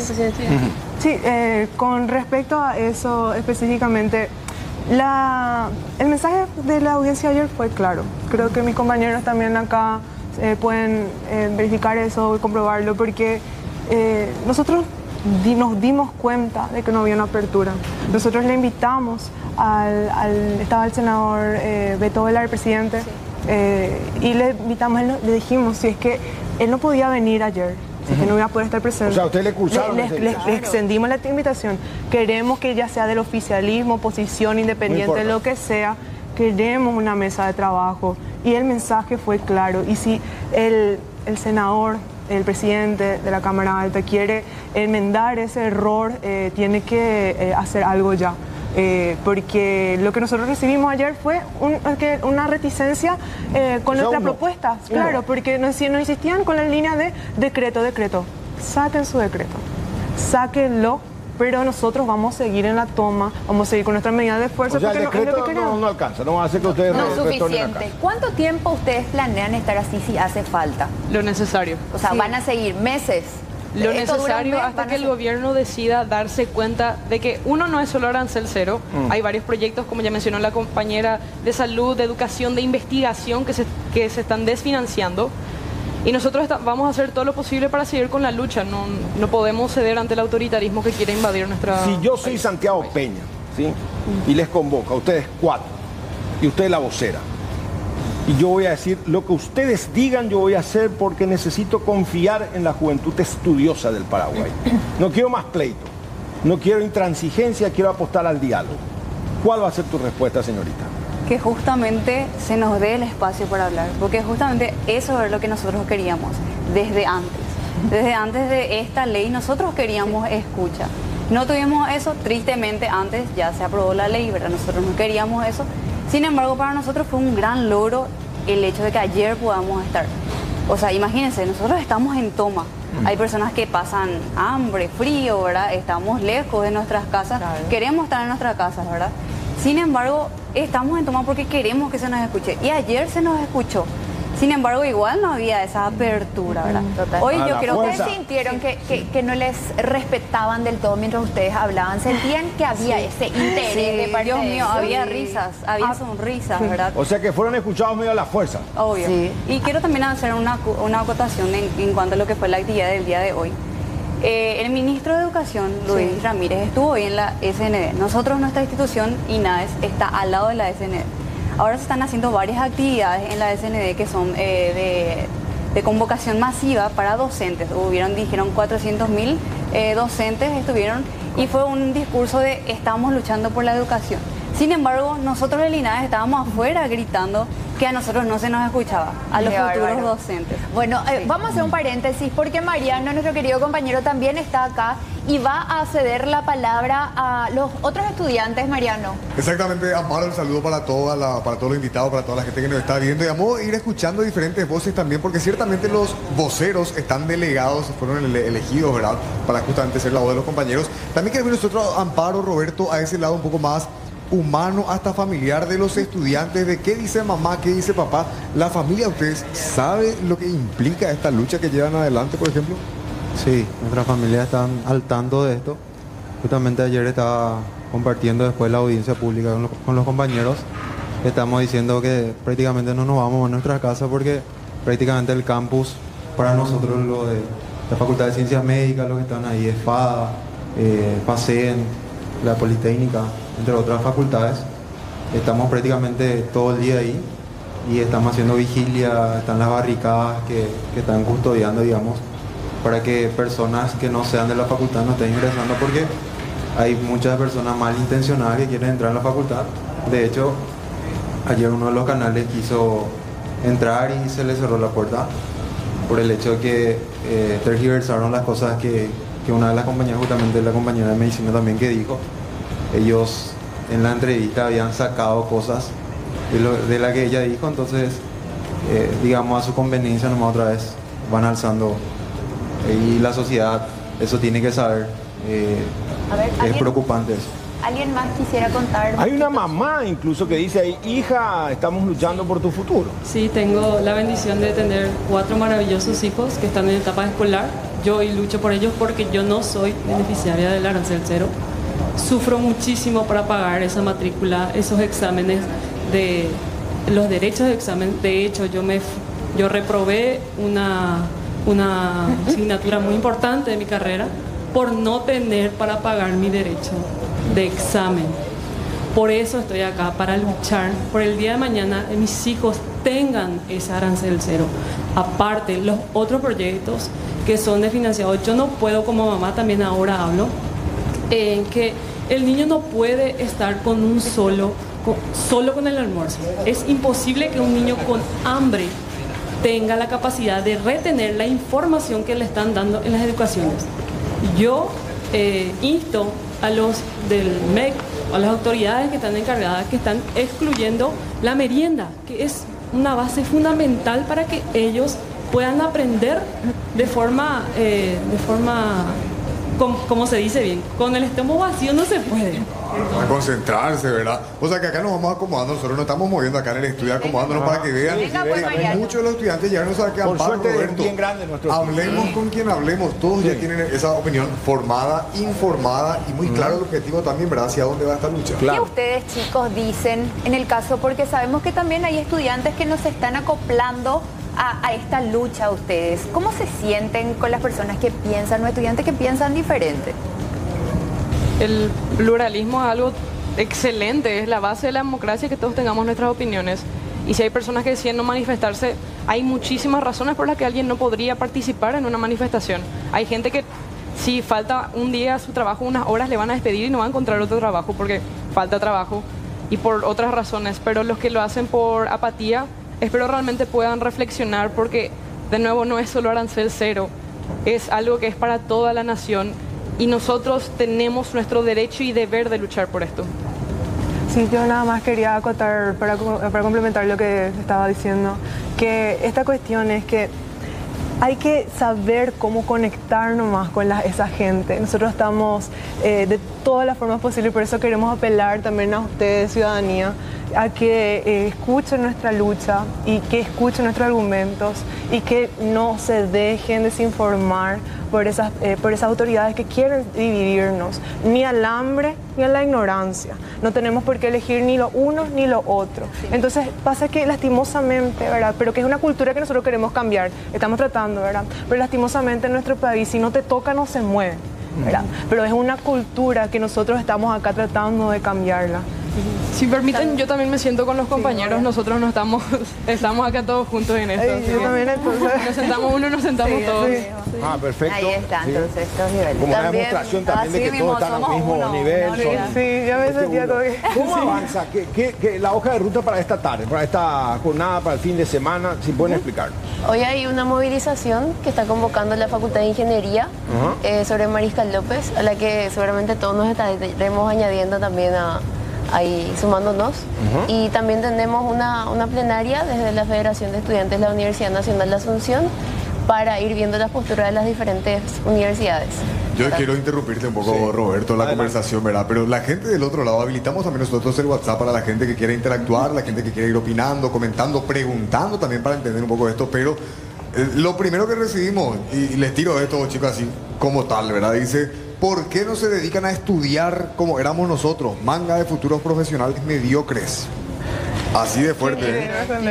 Sí, con respecto a eso específicamente, el mensaje de la audiencia ayer fue claro. Creo que mis compañeros también acá pueden verificar eso y comprobarlo, porque nosotros nos dimos cuenta de que no había una apertura. Nosotros le invitamos estaba el senador Beto Velar, el presidente, y le invitamos, le dijimos si es que él no podía venir ayer, si es que no iba a poder estar presente.
O sea, ustedes le cursaron.
Le extendimos la invitación. Queremos que ya sea del oficialismo, oposición, independiente, lo que sea, queremos una mesa de trabajo. Y el mensaje fue claro. Y si el senador, el presidente de la Cámara Alta quiere enmendar ese error, tiene que hacer algo ya. Porque lo que nosotros recibimos ayer fue una reticencia con nuestra propuesta. Claro, porque nos insistían con la línea de decreto. Saquen su decreto, sáquenlo. Pero nosotros vamos a seguir en la toma, vamos a seguir con nuestra medida de esfuerzo.
O sea,
porque
el decreto no alcanza, no va a hacer que ustedes
no es
retornen
suficiente.
acá.
¿Cuánto tiempo ustedes planean estar así si hace falta?
Lo necesario.
O sea, van a seguir meses.
Lo necesario hasta que el gobierno decida darse cuenta de que uno no es solo arancel cero, hay varios proyectos, como ya mencionó la compañera, de salud, de educación, de investigación que se están desfinanciando. Y nosotros vamos a hacer todo lo posible para seguir con la lucha. No podemos ceder ante el autoritarismo que quiere invadir nuestra...
Si yo soy Santiago Peña, ¿sí? Y les convoco a ustedes 4, y usted la vocera, y yo voy a decir lo que ustedes digan, yo voy a hacer, porque necesito confiar en la juventud estudiosa del Paraguay. No quiero más pleito, no quiero intransigencia, quiero apostar al diálogo. ¿Cuál va a ser tu respuesta, señorita?
Que justamente se nos dé el espacio para hablar, porque justamente eso es lo que nosotros queríamos desde antes. Desde antes de esta ley nosotros queríamos escucha. No tuvimos eso, tristemente antes ya se aprobó la ley, ¿verdad? Nosotros no queríamos eso. Sin embargo, para nosotros fue un gran logro el hecho de que ayer podamos estar. O sea, imagínense, nosotros estamos en toma. Hay personas que pasan hambre, frío, ¿verdad? Estamos lejos de nuestras casas, queremos estar en nuestras casas, ¿verdad? Sin embargo, estamos en toma porque queremos que se nos escuche. Y ayer se nos escuchó. Sin embargo, igual no había esa apertura, ¿verdad? Hoy yo creo que
sintieron que no les respetaban del todo mientras ustedes hablaban. Sentían que había ese interés de parte
Dios
de
mío,
eso.
había risas, había sonrisas, ¿verdad?
O sea que fueron escuchados medio a la fuerza.
Obvio. Y quiero también hacer una acotación en cuanto a lo que fue la actividad del día de hoy. El ministro de Educación, Luis Ramírez, estuvo hoy en la SND. Nosotros, nuestra institución, INAES, está al lado de la SND. Ahora se están haciendo varias actividades en la SND que son de convocación masiva para docentes. Dijeron 400.000 docentes estuvieron, y fue un discurso de estamos luchando por la educación. Sin embargo, nosotros del INAES estábamos afuera gritando que a nosotros no se nos escuchaba, a los futuros docentes.
Bueno, vamos a hacer un paréntesis porque Mariano, nuestro querido compañero, también está acá y va a ceder la palabra a los otros estudiantes, Mariano.
Exactamente, Amparo, un saludo para todos los invitados, para toda la gente que nos está viendo, y vamos a ir escuchando diferentes voces también, porque ciertamente los voceros están delegados, fueron elegidos, ¿verdad?, para justamente ser la voz de los compañeros. También queremos nosotros, Amparo, Roberto, a ese lado un poco más humano, hasta familiar de los estudiantes, de qué dice mamá, qué dice papá. La familia, ¿ustedes saben lo que implica esta lucha que llevan adelante, por ejemplo?
Sí, nuestras familias están al tanto de esto. Justamente ayer estaba compartiendo después la audiencia pública con los compañeros. Estamos diciendo que prácticamente no nos vamos a nuestra casa porque prácticamente el campus, para nosotros, lo de la Facultad de Ciencias Médicas, los que están ahí, ESPADA, PACEN, la Politécnica, entre otras facultades, estamos prácticamente todo el día ahí y estamos haciendo vigilia, están las barricadas que están custodiando, digamos, para que personas que no sean de la facultad no estén ingresando, porque hay muchas personas malintencionadas que quieren entrar a la facultad. De hecho, ayer uno de los canales quiso entrar y se le cerró la puerta por el hecho de que tergiversaron las cosas que que una de las compañeras, justamente la compañera de medicina también, que dijo, ellos en la entrevista habían sacado cosas de la que ella dijo, entonces digamos a su conveniencia nomás otra vez van alzando, y la sociedad eso tiene que saber.
A ver,
es preocupante eso.
¿Alguien más quisiera contar?
Hay una mamá incluso que dice ahí, hija, estamos luchando por tu futuro.
Sí, tengo la bendición de tener 4 maravillosos hijos que están en etapa escolar. Yo hoy lucho por ellos porque yo no soy beneficiaria del arancel cero. Sufro muchísimo para pagar esa matrícula, esos exámenes de los derechos de examen. De hecho, yo reprobé una asignatura muy importante de mi carrera por no tener para pagar mi derecho de examen. Por eso estoy acá, para luchar por el día de mañana que mis hijos tengan ese arancel cero. Aparte, los otros proyectos que son de financiados, yo no puedo, como mamá también ahora hablo, que el niño no puede estar con solo con el almuerzo. Es imposible que un niño con hambre tenga la capacidad de retener la información que le están dando en las educaciones. Yo insto a los del MEC, a las autoridades que están encargadas, que están excluyendo la merienda, que es una base fundamental para que ellos puedan aprender de forma como se dice bien, con el estómago vacío no se puede.
A concentrarse, ¿verdad? O sea que acá nos vamos acomodando, nosotros nos estamos moviendo acá en el estudio, acomodándonos para que vean. Muchos de los estudiantes ya no saben qué amparo, Roberto. Hablemos con quien hablemos, todos ya tienen esa opinión formada, informada y muy claro el objetivo también, ¿verdad? Hacia dónde va esta lucha.
¿Qué ustedes, chicos, dicen en el caso? Porque sabemos que también hay estudiantes que no se están acoplando a esta lucha. Ustedes, ¿cómo se sienten con las personas que piensan o estudiantes que piensan diferente?
El pluralismo es algo excelente, es la base de la democracia, que todos tengamos nuestras opiniones. Y si hay personas que deciden no manifestarse, hay muchísimas razones por las que alguien no podría participar en una manifestación. Hay gente que si falta un día a su trabajo, unas horas, le van a despedir y no va a encontrar otro trabajo porque falta trabajo y por otras razones. Pero los que lo hacen por apatía, espero realmente puedan reflexionar, porque de nuevo no es solo arancel cero, es algo que es para toda la nación y nosotros tenemos nuestro derecho y deber de luchar por esto.
Sí, yo nada más quería acotar para complementar lo que estaba diciendo, que esta cuestión es que hay que saber cómo conectarnos más con esa gente. Nosotros estamos de todas las formas posibles, por eso queremos apelar también a ustedes, ciudadanía, a que escuchen nuestra lucha y que escuchen nuestros argumentos y que no se dejen desinformar por esas autoridades que quieren dividirnos, ni al hambre ni a la ignorancia. No tenemos por qué elegir ni lo uno ni lo otro. Entonces pasa que lastimosamente, ¿verdad? Pero que es una cultura que nosotros queremos cambiar, estamos tratando, ¿verdad? Pero lastimosamente en nuestro país, si no te toca, no se mueve, ¿verdad? Pero es una cultura que nosotros estamos acá tratando de cambiarla.
Si permiten, yo también me siento con los compañeros, nosotros no estamos acá todos juntos en esto.
Yo también, entonces.
Nos sentamos uno, nos sentamos todos.
Ah, perfecto.
Ahí está, entonces, estos niveles.
Como una demostración también de que todos están al mismo nivel.
Sí, ya me sentía todo bien.
¿Cómo avanza? ¿Qué la hoja de ruta para esta tarde, para esta jornada, para el fin de semana? Si pueden explicarnos.
Hoy hay una movilización que está convocando la Facultad de Ingeniería sobre Mariscal López, a la que seguramente todos nos estaremos añadiendo también ahí sumándonos. Y también tenemos una plenaria desde la Federación de Estudiantes de la Universidad Nacional de Asunción para ir viendo las posturas de las diferentes universidades.
Yo quiero interrumpirte un poco, Roberto, la conversación, ¿verdad? Pero la gente del otro lado, habilitamos también nosotros el WhatsApp para la gente que quiera interactuar, la gente que quiera ir opinando, comentando, preguntando también para entender un poco esto. Pero lo primero que recibimos, y les tiro esto, chicos, así como tal, ¿verdad? Dice: ¿por qué no se dedican a estudiar como éramos nosotros? Manga de futuros profesionales mediocres. Así de fuerte,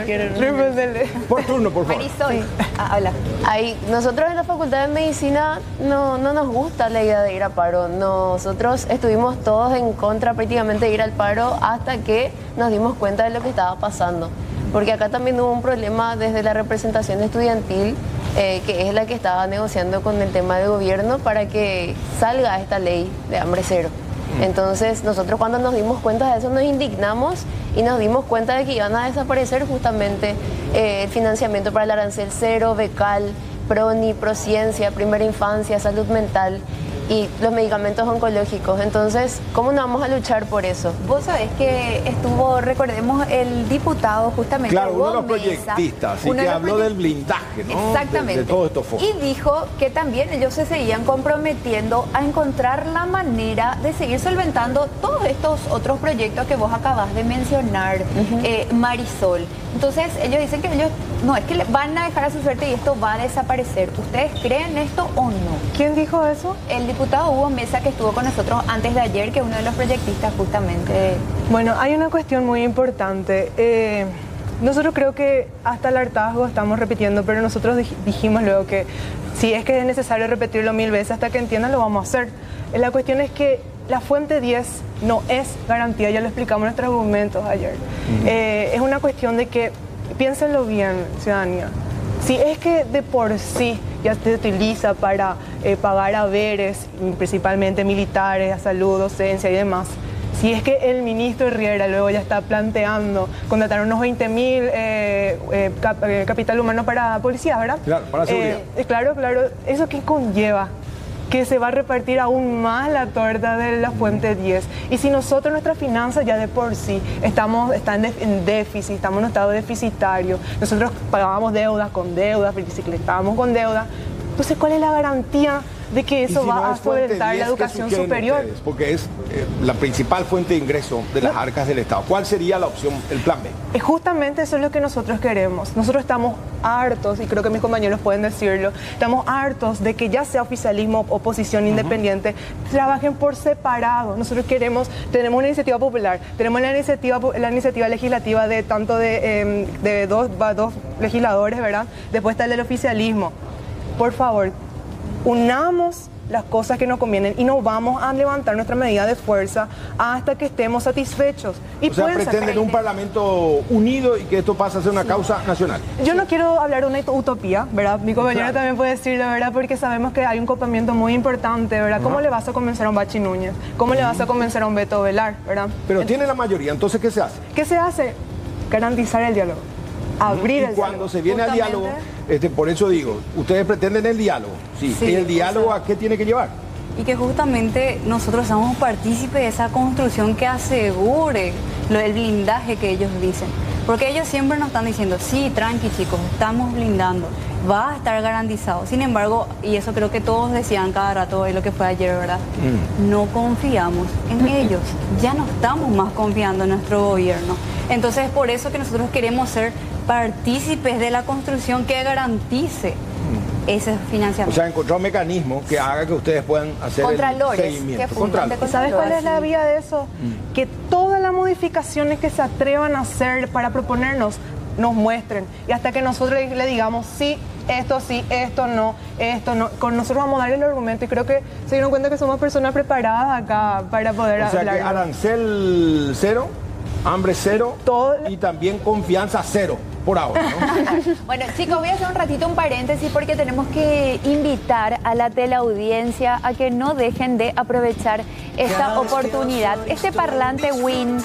Por turno, por favor.
Marisol, habla.
Nosotros en la Facultad de Medicina no nos gusta la idea de ir a paro. Nosotros estuvimos todos en contra prácticamente de ir al paro hasta que nos dimos cuenta de lo que estaba pasando. Porque acá también hubo un problema desde la representación estudiantil, que es la que estaba negociando con el tema de gobierno para que salga esta ley de hambre cero. Entonces nosotros cuando nos dimos cuenta de eso nos indignamos y nos dimos cuenta de que iban a desaparecer justamente el financiamiento para el arancel cero, becal, PRONI, Prociencia, Primera Infancia, Salud Mental y los medicamentos oncológicos. Entonces, ¿cómo no vamos a luchar por eso?
Vos sabés que estuvo, recordemos, el diputado justamente
Claro, uno de
Hugo
los
Mesa,
proyectistas, así
uno de
que
los
habló del blindaje, ¿no?
Exactamente.
De todos estos fondos.
Y dijo que también ellos se seguían comprometiendo a encontrar la manera de seguir solventando todos estos otros proyectos que vos acabas de mencionar, Marisol. Entonces, ellos dicen que ellos no es que van a dejar a su suerte y esto va a desaparecer. ¿Ustedes creen esto o no?
¿Quién dijo eso?
El diputado Hugo Mesa, que estuvo con nosotros antes de ayer, que es uno de los proyectistas justamente.
Bueno, hay una cuestión muy importante. Nosotros creo que hasta el hartazgo estamos repitiendo, pero nosotros dijimos luego que si es que es necesario repetirlo 1000 veces hasta que entiendan, lo vamos a hacer. La cuestión es que la fuente 10 no es garantía, ya lo explicamos en nuestros argumentos ayer. Es una cuestión de que, piénsenlo bien, ciudadanía, si es que de por sí ya se utiliza para pagar haberes, principalmente militares, a salud, docencia y demás, si es que el ministro Riera luego ya está planteando contratar unos 20.000 capital humano para policías, ¿verdad?
Claro, para seguridad.
Claro, ¿eso qué conlleva? Que se va a repartir aún más la torta de la fuente 10. Y si nosotros, nuestras finanzas ya de por sí están en déficit, estamos en un estado deficitario, nosotros pagábamos deudas con deudas, bicicletábamos con deudas, entonces ¿cuál es la garantía de que eso va a solventar la educación superior?
Ustedes, porque es la principal fuente de ingreso de las arcas del Estado. ¿Cuál sería la opción, el plan B?
Justamente eso es lo que nosotros queremos. Nosotros estamos hartos, y creo que mis compañeros pueden decirlo, estamos hartos de que ya sea oficialismo, oposición, independiente, trabajen por separado. Nosotros tenemos una iniciativa popular, tenemos la iniciativa legislativa de tanto de dos legisladores, ¿verdad? Después está el del oficialismo. Por favor, unamos las cosas que nos convienen y no vamos a levantar nuestra medida de fuerza hasta que estemos satisfechos. Y
o sea, pretenden un parlamento unido y que esto pase a ser una causa nacional.
Yo no quiero hablar de una utopía, ¿verdad? Mi compañero también puede decirlo, ¿verdad? Porque sabemos que hay un copamiento muy importante, ¿verdad? ¿Cómo le vas a convencer a un Bachi Núñez? ¿Cómo le vas a convencer a un Beto Velar, ¿verdad?
Pero tiene la mayoría, entonces ¿qué se hace?
¿Qué se hace? Garantizar el diálogo. Abrir el
cuando se viene al diálogo, por eso digo, ustedes pretenden el diálogo, sí. ¿Y el diálogo a qué tiene que llevar?
Y que justamente nosotros somos partícipes de esa construcción que asegure el blindaje que ellos dicen. Porque ellos siempre nos están diciendo, sí, tranqui chicos, estamos blindando, va a estar garantizado. Sin embargo, y eso creo que todos decían cada rato, es lo que fue ayer, ¿verdad? No confiamos en ellos, ya no estamos más confiando en nuestro gobierno. Entonces es por eso que nosotros queremos ser partícipes de la construcción que garantice ese financiamiento.
O sea, encontrar un mecanismo que haga que ustedes puedan hacer el seguimiento.
¿Y sabes cuál es la vía de eso? Que todas las modificaciones que se atrevan a hacer para proponernos, nos muestren. Y hasta que nosotros le digamos, sí, esto no, con nosotros vamos a darle el argumento. Y creo que se dieron cuenta que somos personas preparadas acá para poder hablar.
O sea, que arancel cero, hambre cero y también confianza cero. Por ahora, ¿no?
Bueno, chicos, voy a hacer un ratito un paréntesis porque tenemos que invitar a la teleaudiencia a que no dejen de aprovechar esta oportunidad. Este parlante Win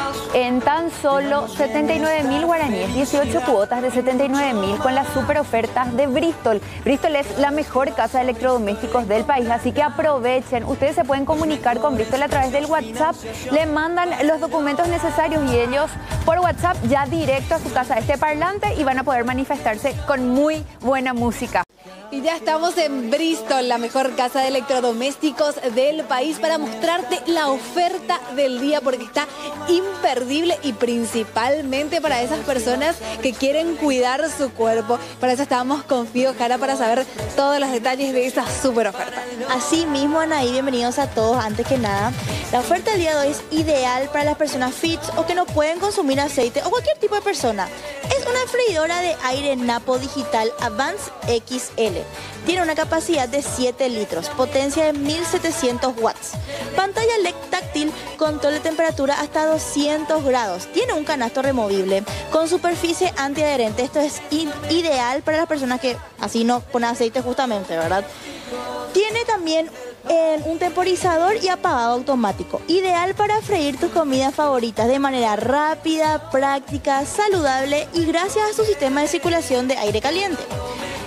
en tan solo 79.000 guaraníes, 18 cuotas de 79.000 con las super ofertas de Bristol. Bristol es la mejor casa de electrodomésticos del país, así que aprovechen. Ustedes se pueden comunicar con Bristol a través del WhatsApp, le mandan los documentos necesarios y ellos por WhatsApp ya directo a su casa este parlante y van a poder manifestarse con muy buena música.
Y ya estamos en Bristol, la mejor casa de electrodomésticos del país, para mostrarte la oferta del día, porque está imperdible y principalmente para esas personas que quieren cuidar su cuerpo. Para eso estábamos con Fido Jara para saber todos los detalles de esa super oferta.
Así mismo, Anaí, bienvenidos a todos. Antes que nada, la oferta del día de hoy es ideal para las personas fit o que no pueden consumir aceite o cualquier tipo de persona. Es una freidora de aire Napo Digital Advance XL. Tiene una capacidad de 7 litros, potencia de 1700 watts. Pantalla LED táctil, control de temperatura hasta 200 grados. Tiene un canasto removible con superficie antiadherente. Esto es ideal para las personas que así no ponen aceite justamente, ¿verdad? Tiene también un temporizador y apagado automático, ideal para freír tus comidas favoritas de manera rápida, práctica, saludable y gracias a su sistema de circulación de aire caliente. Este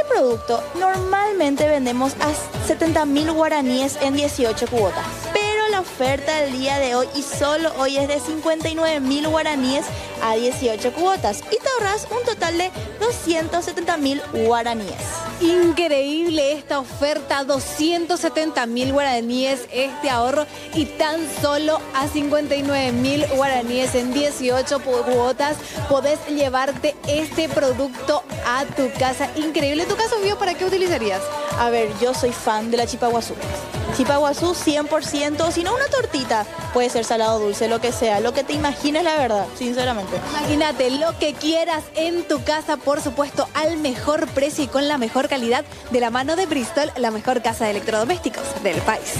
producto normalmente vendemos a 70.000 guaraníes en 18 cuotas. Pero la oferta del día de hoy, y solo hoy, es de 59.000 guaraníes a 18 cuotas. Y te ahorras un total de 270.000 guaraníes.
Increíble esta oferta, 270.000 guaraníes este ahorro, y tan solo a 59.000 guaraníes en 18 cuotas podés llevarte este producto a tu casa. Increíble. ¿En tu caso, Fío, para qué utilizarías?
A ver, yo soy fan de la chipaguazú. Chipaguazú 100%, si no una tortita, puede ser salado, dulce, lo que sea, lo que te imagines, la verdad, sinceramente.
Imagínate lo que quieras en tu casa, por supuesto, al mejor precio y con la mejor calidad, de la mano de Bristol, la mejor casa de electrodomésticos del país.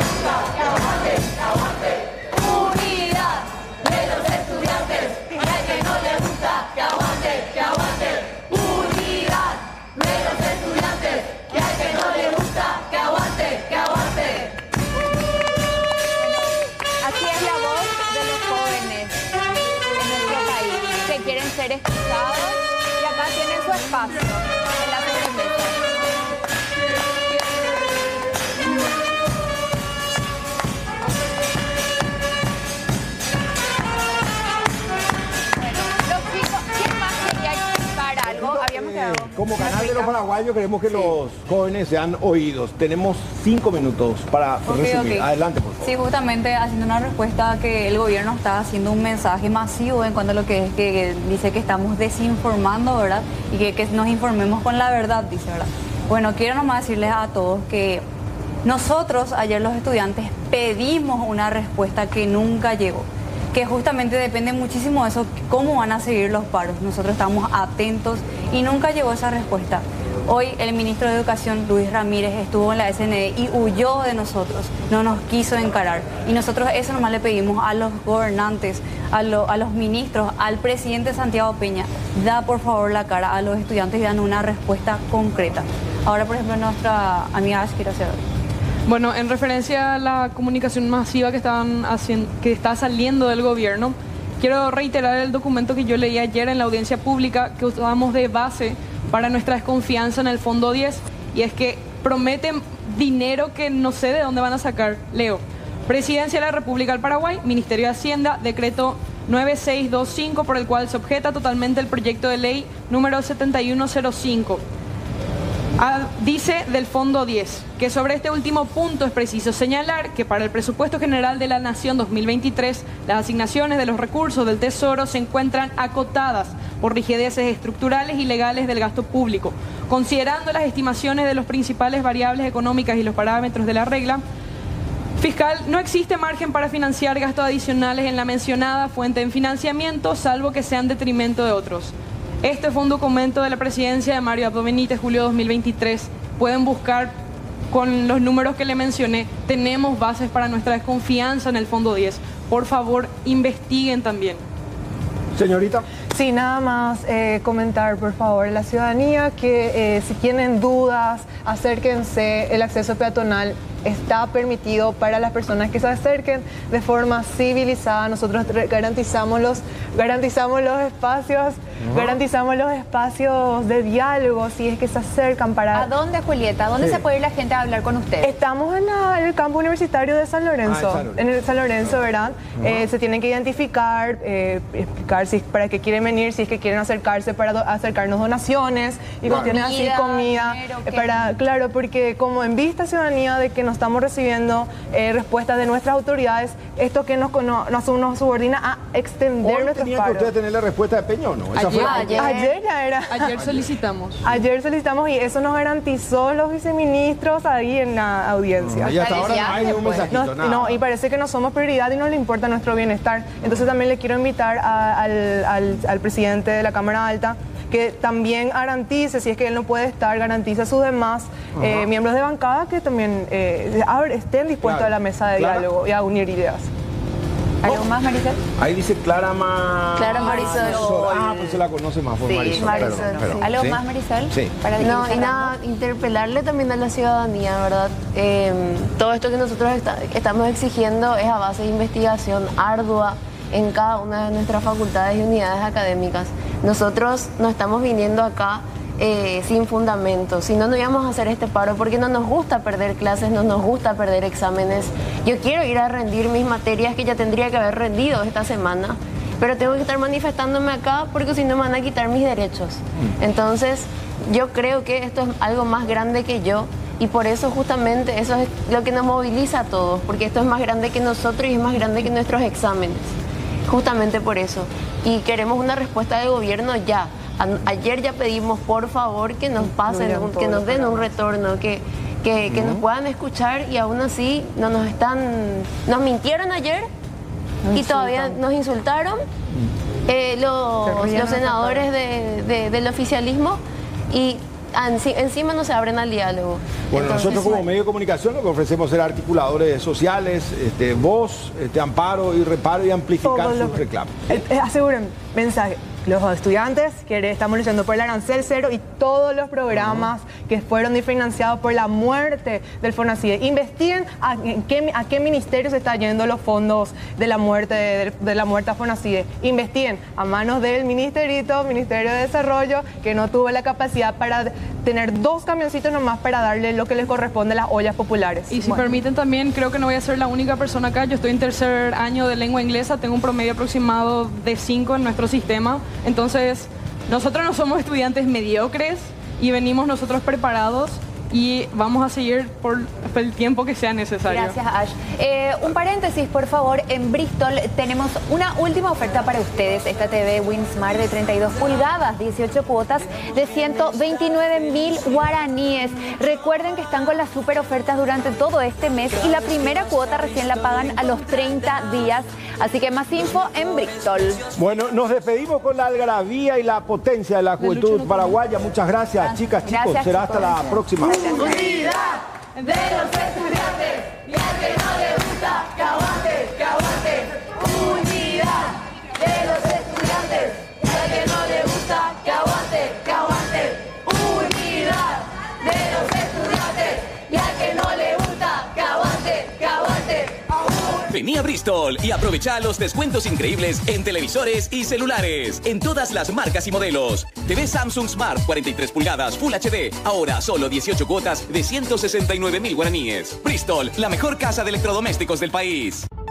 Unidad de los estudiantes, y al que no le gusta, que aguante, que aguante. Unidad de los estudiantes, y al que no le gusta, que aguante, que aguante.
Así es la voz de los jóvenes en nuestro país, que quieren ser escuchados, y acá tienen su espacio en la sobremesa.
Como canal de los paraguayos queremos que los jóvenes sean oídos. Tenemos 5 minutos para resumir. Adelante, por favor.
Sí, justamente haciendo una respuesta que el gobierno está haciendo un mensaje masivo en cuanto a lo que es que dice que estamos desinformando, ¿verdad? Y que nos informemos con la verdad, dice, ¿verdad? Bueno, quiero nomás decirles a todos que nosotros ayer los estudiantes pedimos una respuesta que nunca llegó, que justamente depende muchísimo de eso, cómo van a seguir los paros. Nosotros estamos atentos y nunca llegó esa respuesta. Hoy el ministro de Educación, Luis Ramírez, estuvo en la SNE y huyó de nosotros, no nos quiso encarar. Y nosotros eso nomás le pedimos a los gobernantes, a los ministros, al presidente Santiago Peña: da por favor la cara a los estudiantes y dan una respuesta concreta. Ahora, por ejemplo, nuestra amiga Ash quiere hacer.
Bueno, en referencia a la comunicación masiva que está saliendo del gobierno, quiero reiterar el documento que yo leí ayer en la audiencia pública, que usamos de base para nuestra desconfianza en el Fondo 10, y es que prometen dinero que no sé de dónde van a sacar. Leo: Presidencia de la República del Paraguay, Ministerio de Hacienda, decreto 9625, por el cual se objeta totalmente el proyecto de ley número 7105. Dice del Fondo 10 que sobre este último punto es preciso señalar que para el presupuesto general de la Nación 2023 las asignaciones de los recursos del Tesoro se encuentran acotadas por rigideces estructurales y legales del gasto público. Considerando las estimaciones de las principales variables económicas y los parámetros de la regla fiscal, no existe margen para financiar gastos adicionales en la mencionada fuente de financiamiento, salvo que sea en detrimento de otros. Este fue un documento de la presidencia de Mario Abdo Benítez, julio 2023. Pueden buscar con los números que le mencioné. Tenemos bases para nuestra desconfianza en el Fondo 10. Por favor, investiguen también.
Señorita.
Sí, nada más comentar, por favor, a la ciudadanía que si tienen dudas, acérquense. El acceso peatonal está permitido para las personas que se acerquen de forma civilizada. Nosotros garantizamos los espacios, garantizamos los espacios de diálogo si es que se acercan para...
¿A dónde, Julieta? ¿A dónde se puede ir la gente a hablar con usted?
Estamos en el campo universitario de San Lorenzo, en el San Lorenzo, ¿verdad? Se tienen que identificar, explicar si para qué quieren venir, si es que quieren acercarse para acercarnos donaciones y cuestiones así, comida, claro, porque como en vista ciudadanía de que no estamos recibiendo respuestas de nuestras autoridades, esto que nos subordina a extender nuestros paros.
¿Tenía que usted tener la respuesta de Peña o no?
Ayer ya era.
Ayer solicitamos.
Ayer solicitamos y eso nos garantizó los viceministros ahí en la audiencia.
Y hasta ahora no hay ningún mensajito, nada.
No, y parece que no somos prioridad y no le importa nuestro bienestar. Entonces también le quiero invitar al presidente de la Cámara Alta que también garantice, si es que él no puede estar, garantice a sus demás miembros de bancada que también estén dispuestos a la mesa de diálogo y a unir ideas.
¿Algo más, Marisol?
Ahí dice Clara
Marisol.
Ah, pues se la conoce más por
Sí,
Marisol.
Marisol.
¿Algo más, Marisol?
Sí.
No, y nada, interpelarle también a la ciudadanía, ¿verdad? Todo esto que nosotros estamos exigiendo es a base de investigación ardua en cada una de nuestras facultades y unidades académicas. Nosotros no estamos viniendo acá sin fundamento. Si no, no íbamos a hacer este paro porque no nos gusta perder clases, no nos gusta perder exámenes. Yo quiero ir a rendir mis materias que ya tendría que haber rendido esta semana, pero tengo que estar manifestándome acá porque si no me van a quitar mis derechos. Entonces, yo creo que esto es algo más grande que yo y por eso justamente eso es lo que nos moviliza a todos, porque esto es más grande que nosotros y es más grande que nuestros exámenes. Justamente por eso. Y queremos una respuesta del gobierno ya. Ayer ya pedimos, por favor, que nos pasen, que nos den un retorno, que nos puedan escuchar y aún así nos mintieron ayer y todavía nos insultaron los senadores del oficialismo y encima no se abren al diálogo.
Bueno,
Entonces,
nosotros como medio de comunicación lo que ofrecemos es ser articuladores sociales, voz, amparo y reparo y amplificar sus reclamos.
Aseguren, mensaje. Los estudiantes estamos luchando por el arancel cero y todos los programas que fueron financiados por la muerte del FONACIDE. Investiguen a qué ministerio se están yendo los fondos de la muerte a FONACIDE. Investiguen a manos del Ministerio de Desarrollo, que no tuvo la capacidad para tener 2 camioncitos nomás para darle lo que les corresponde a las ollas populares.
Y si permiten también, creo que no voy a ser la única persona acá. Yo estoy en tercer año de lengua inglesa, tengo un promedio aproximado de 5 en nuestro sistema. Entonces, nosotros no somos estudiantes mediocres y venimos nosotros preparados y vamos a seguir por el tiempo que sea necesario.
Gracias, Ash. Un paréntesis, por favor. En Bristol tenemos una última oferta para ustedes. Esta TV Winsmart de 32 pulgadas, 18 cuotas de 129.000 guaraníes. Recuerden que están con las super ofertas durante todo este mes y la primera cuota recién la pagan a los 30 días. Así que más info en Bristol.
Bueno, nos despedimos con la algarabía y la potencia de la juventud paraguaya. Muchas gracias, chicas, chicos.
Gracias,
Será
chicos.
hasta la próxima.
Unidad de los estudiantes y al que no le gusta, que aguante, que aguante. Unidad de los estudiantes y al que no le gusta, que aguante, que aguante. Unidad de los estudiantes y al que no le gusta, que aguante, que aguante.
Vení a Bristol y aprovecha los descuentos increíbles en televisores y celulares, en todas las marcas y modelos. TV Samsung Smart 43 pulgadas Full HD, ahora solo 18 cuotas de 169.000 guaraníes. Bristol, la mejor casa de electrodomésticos del país.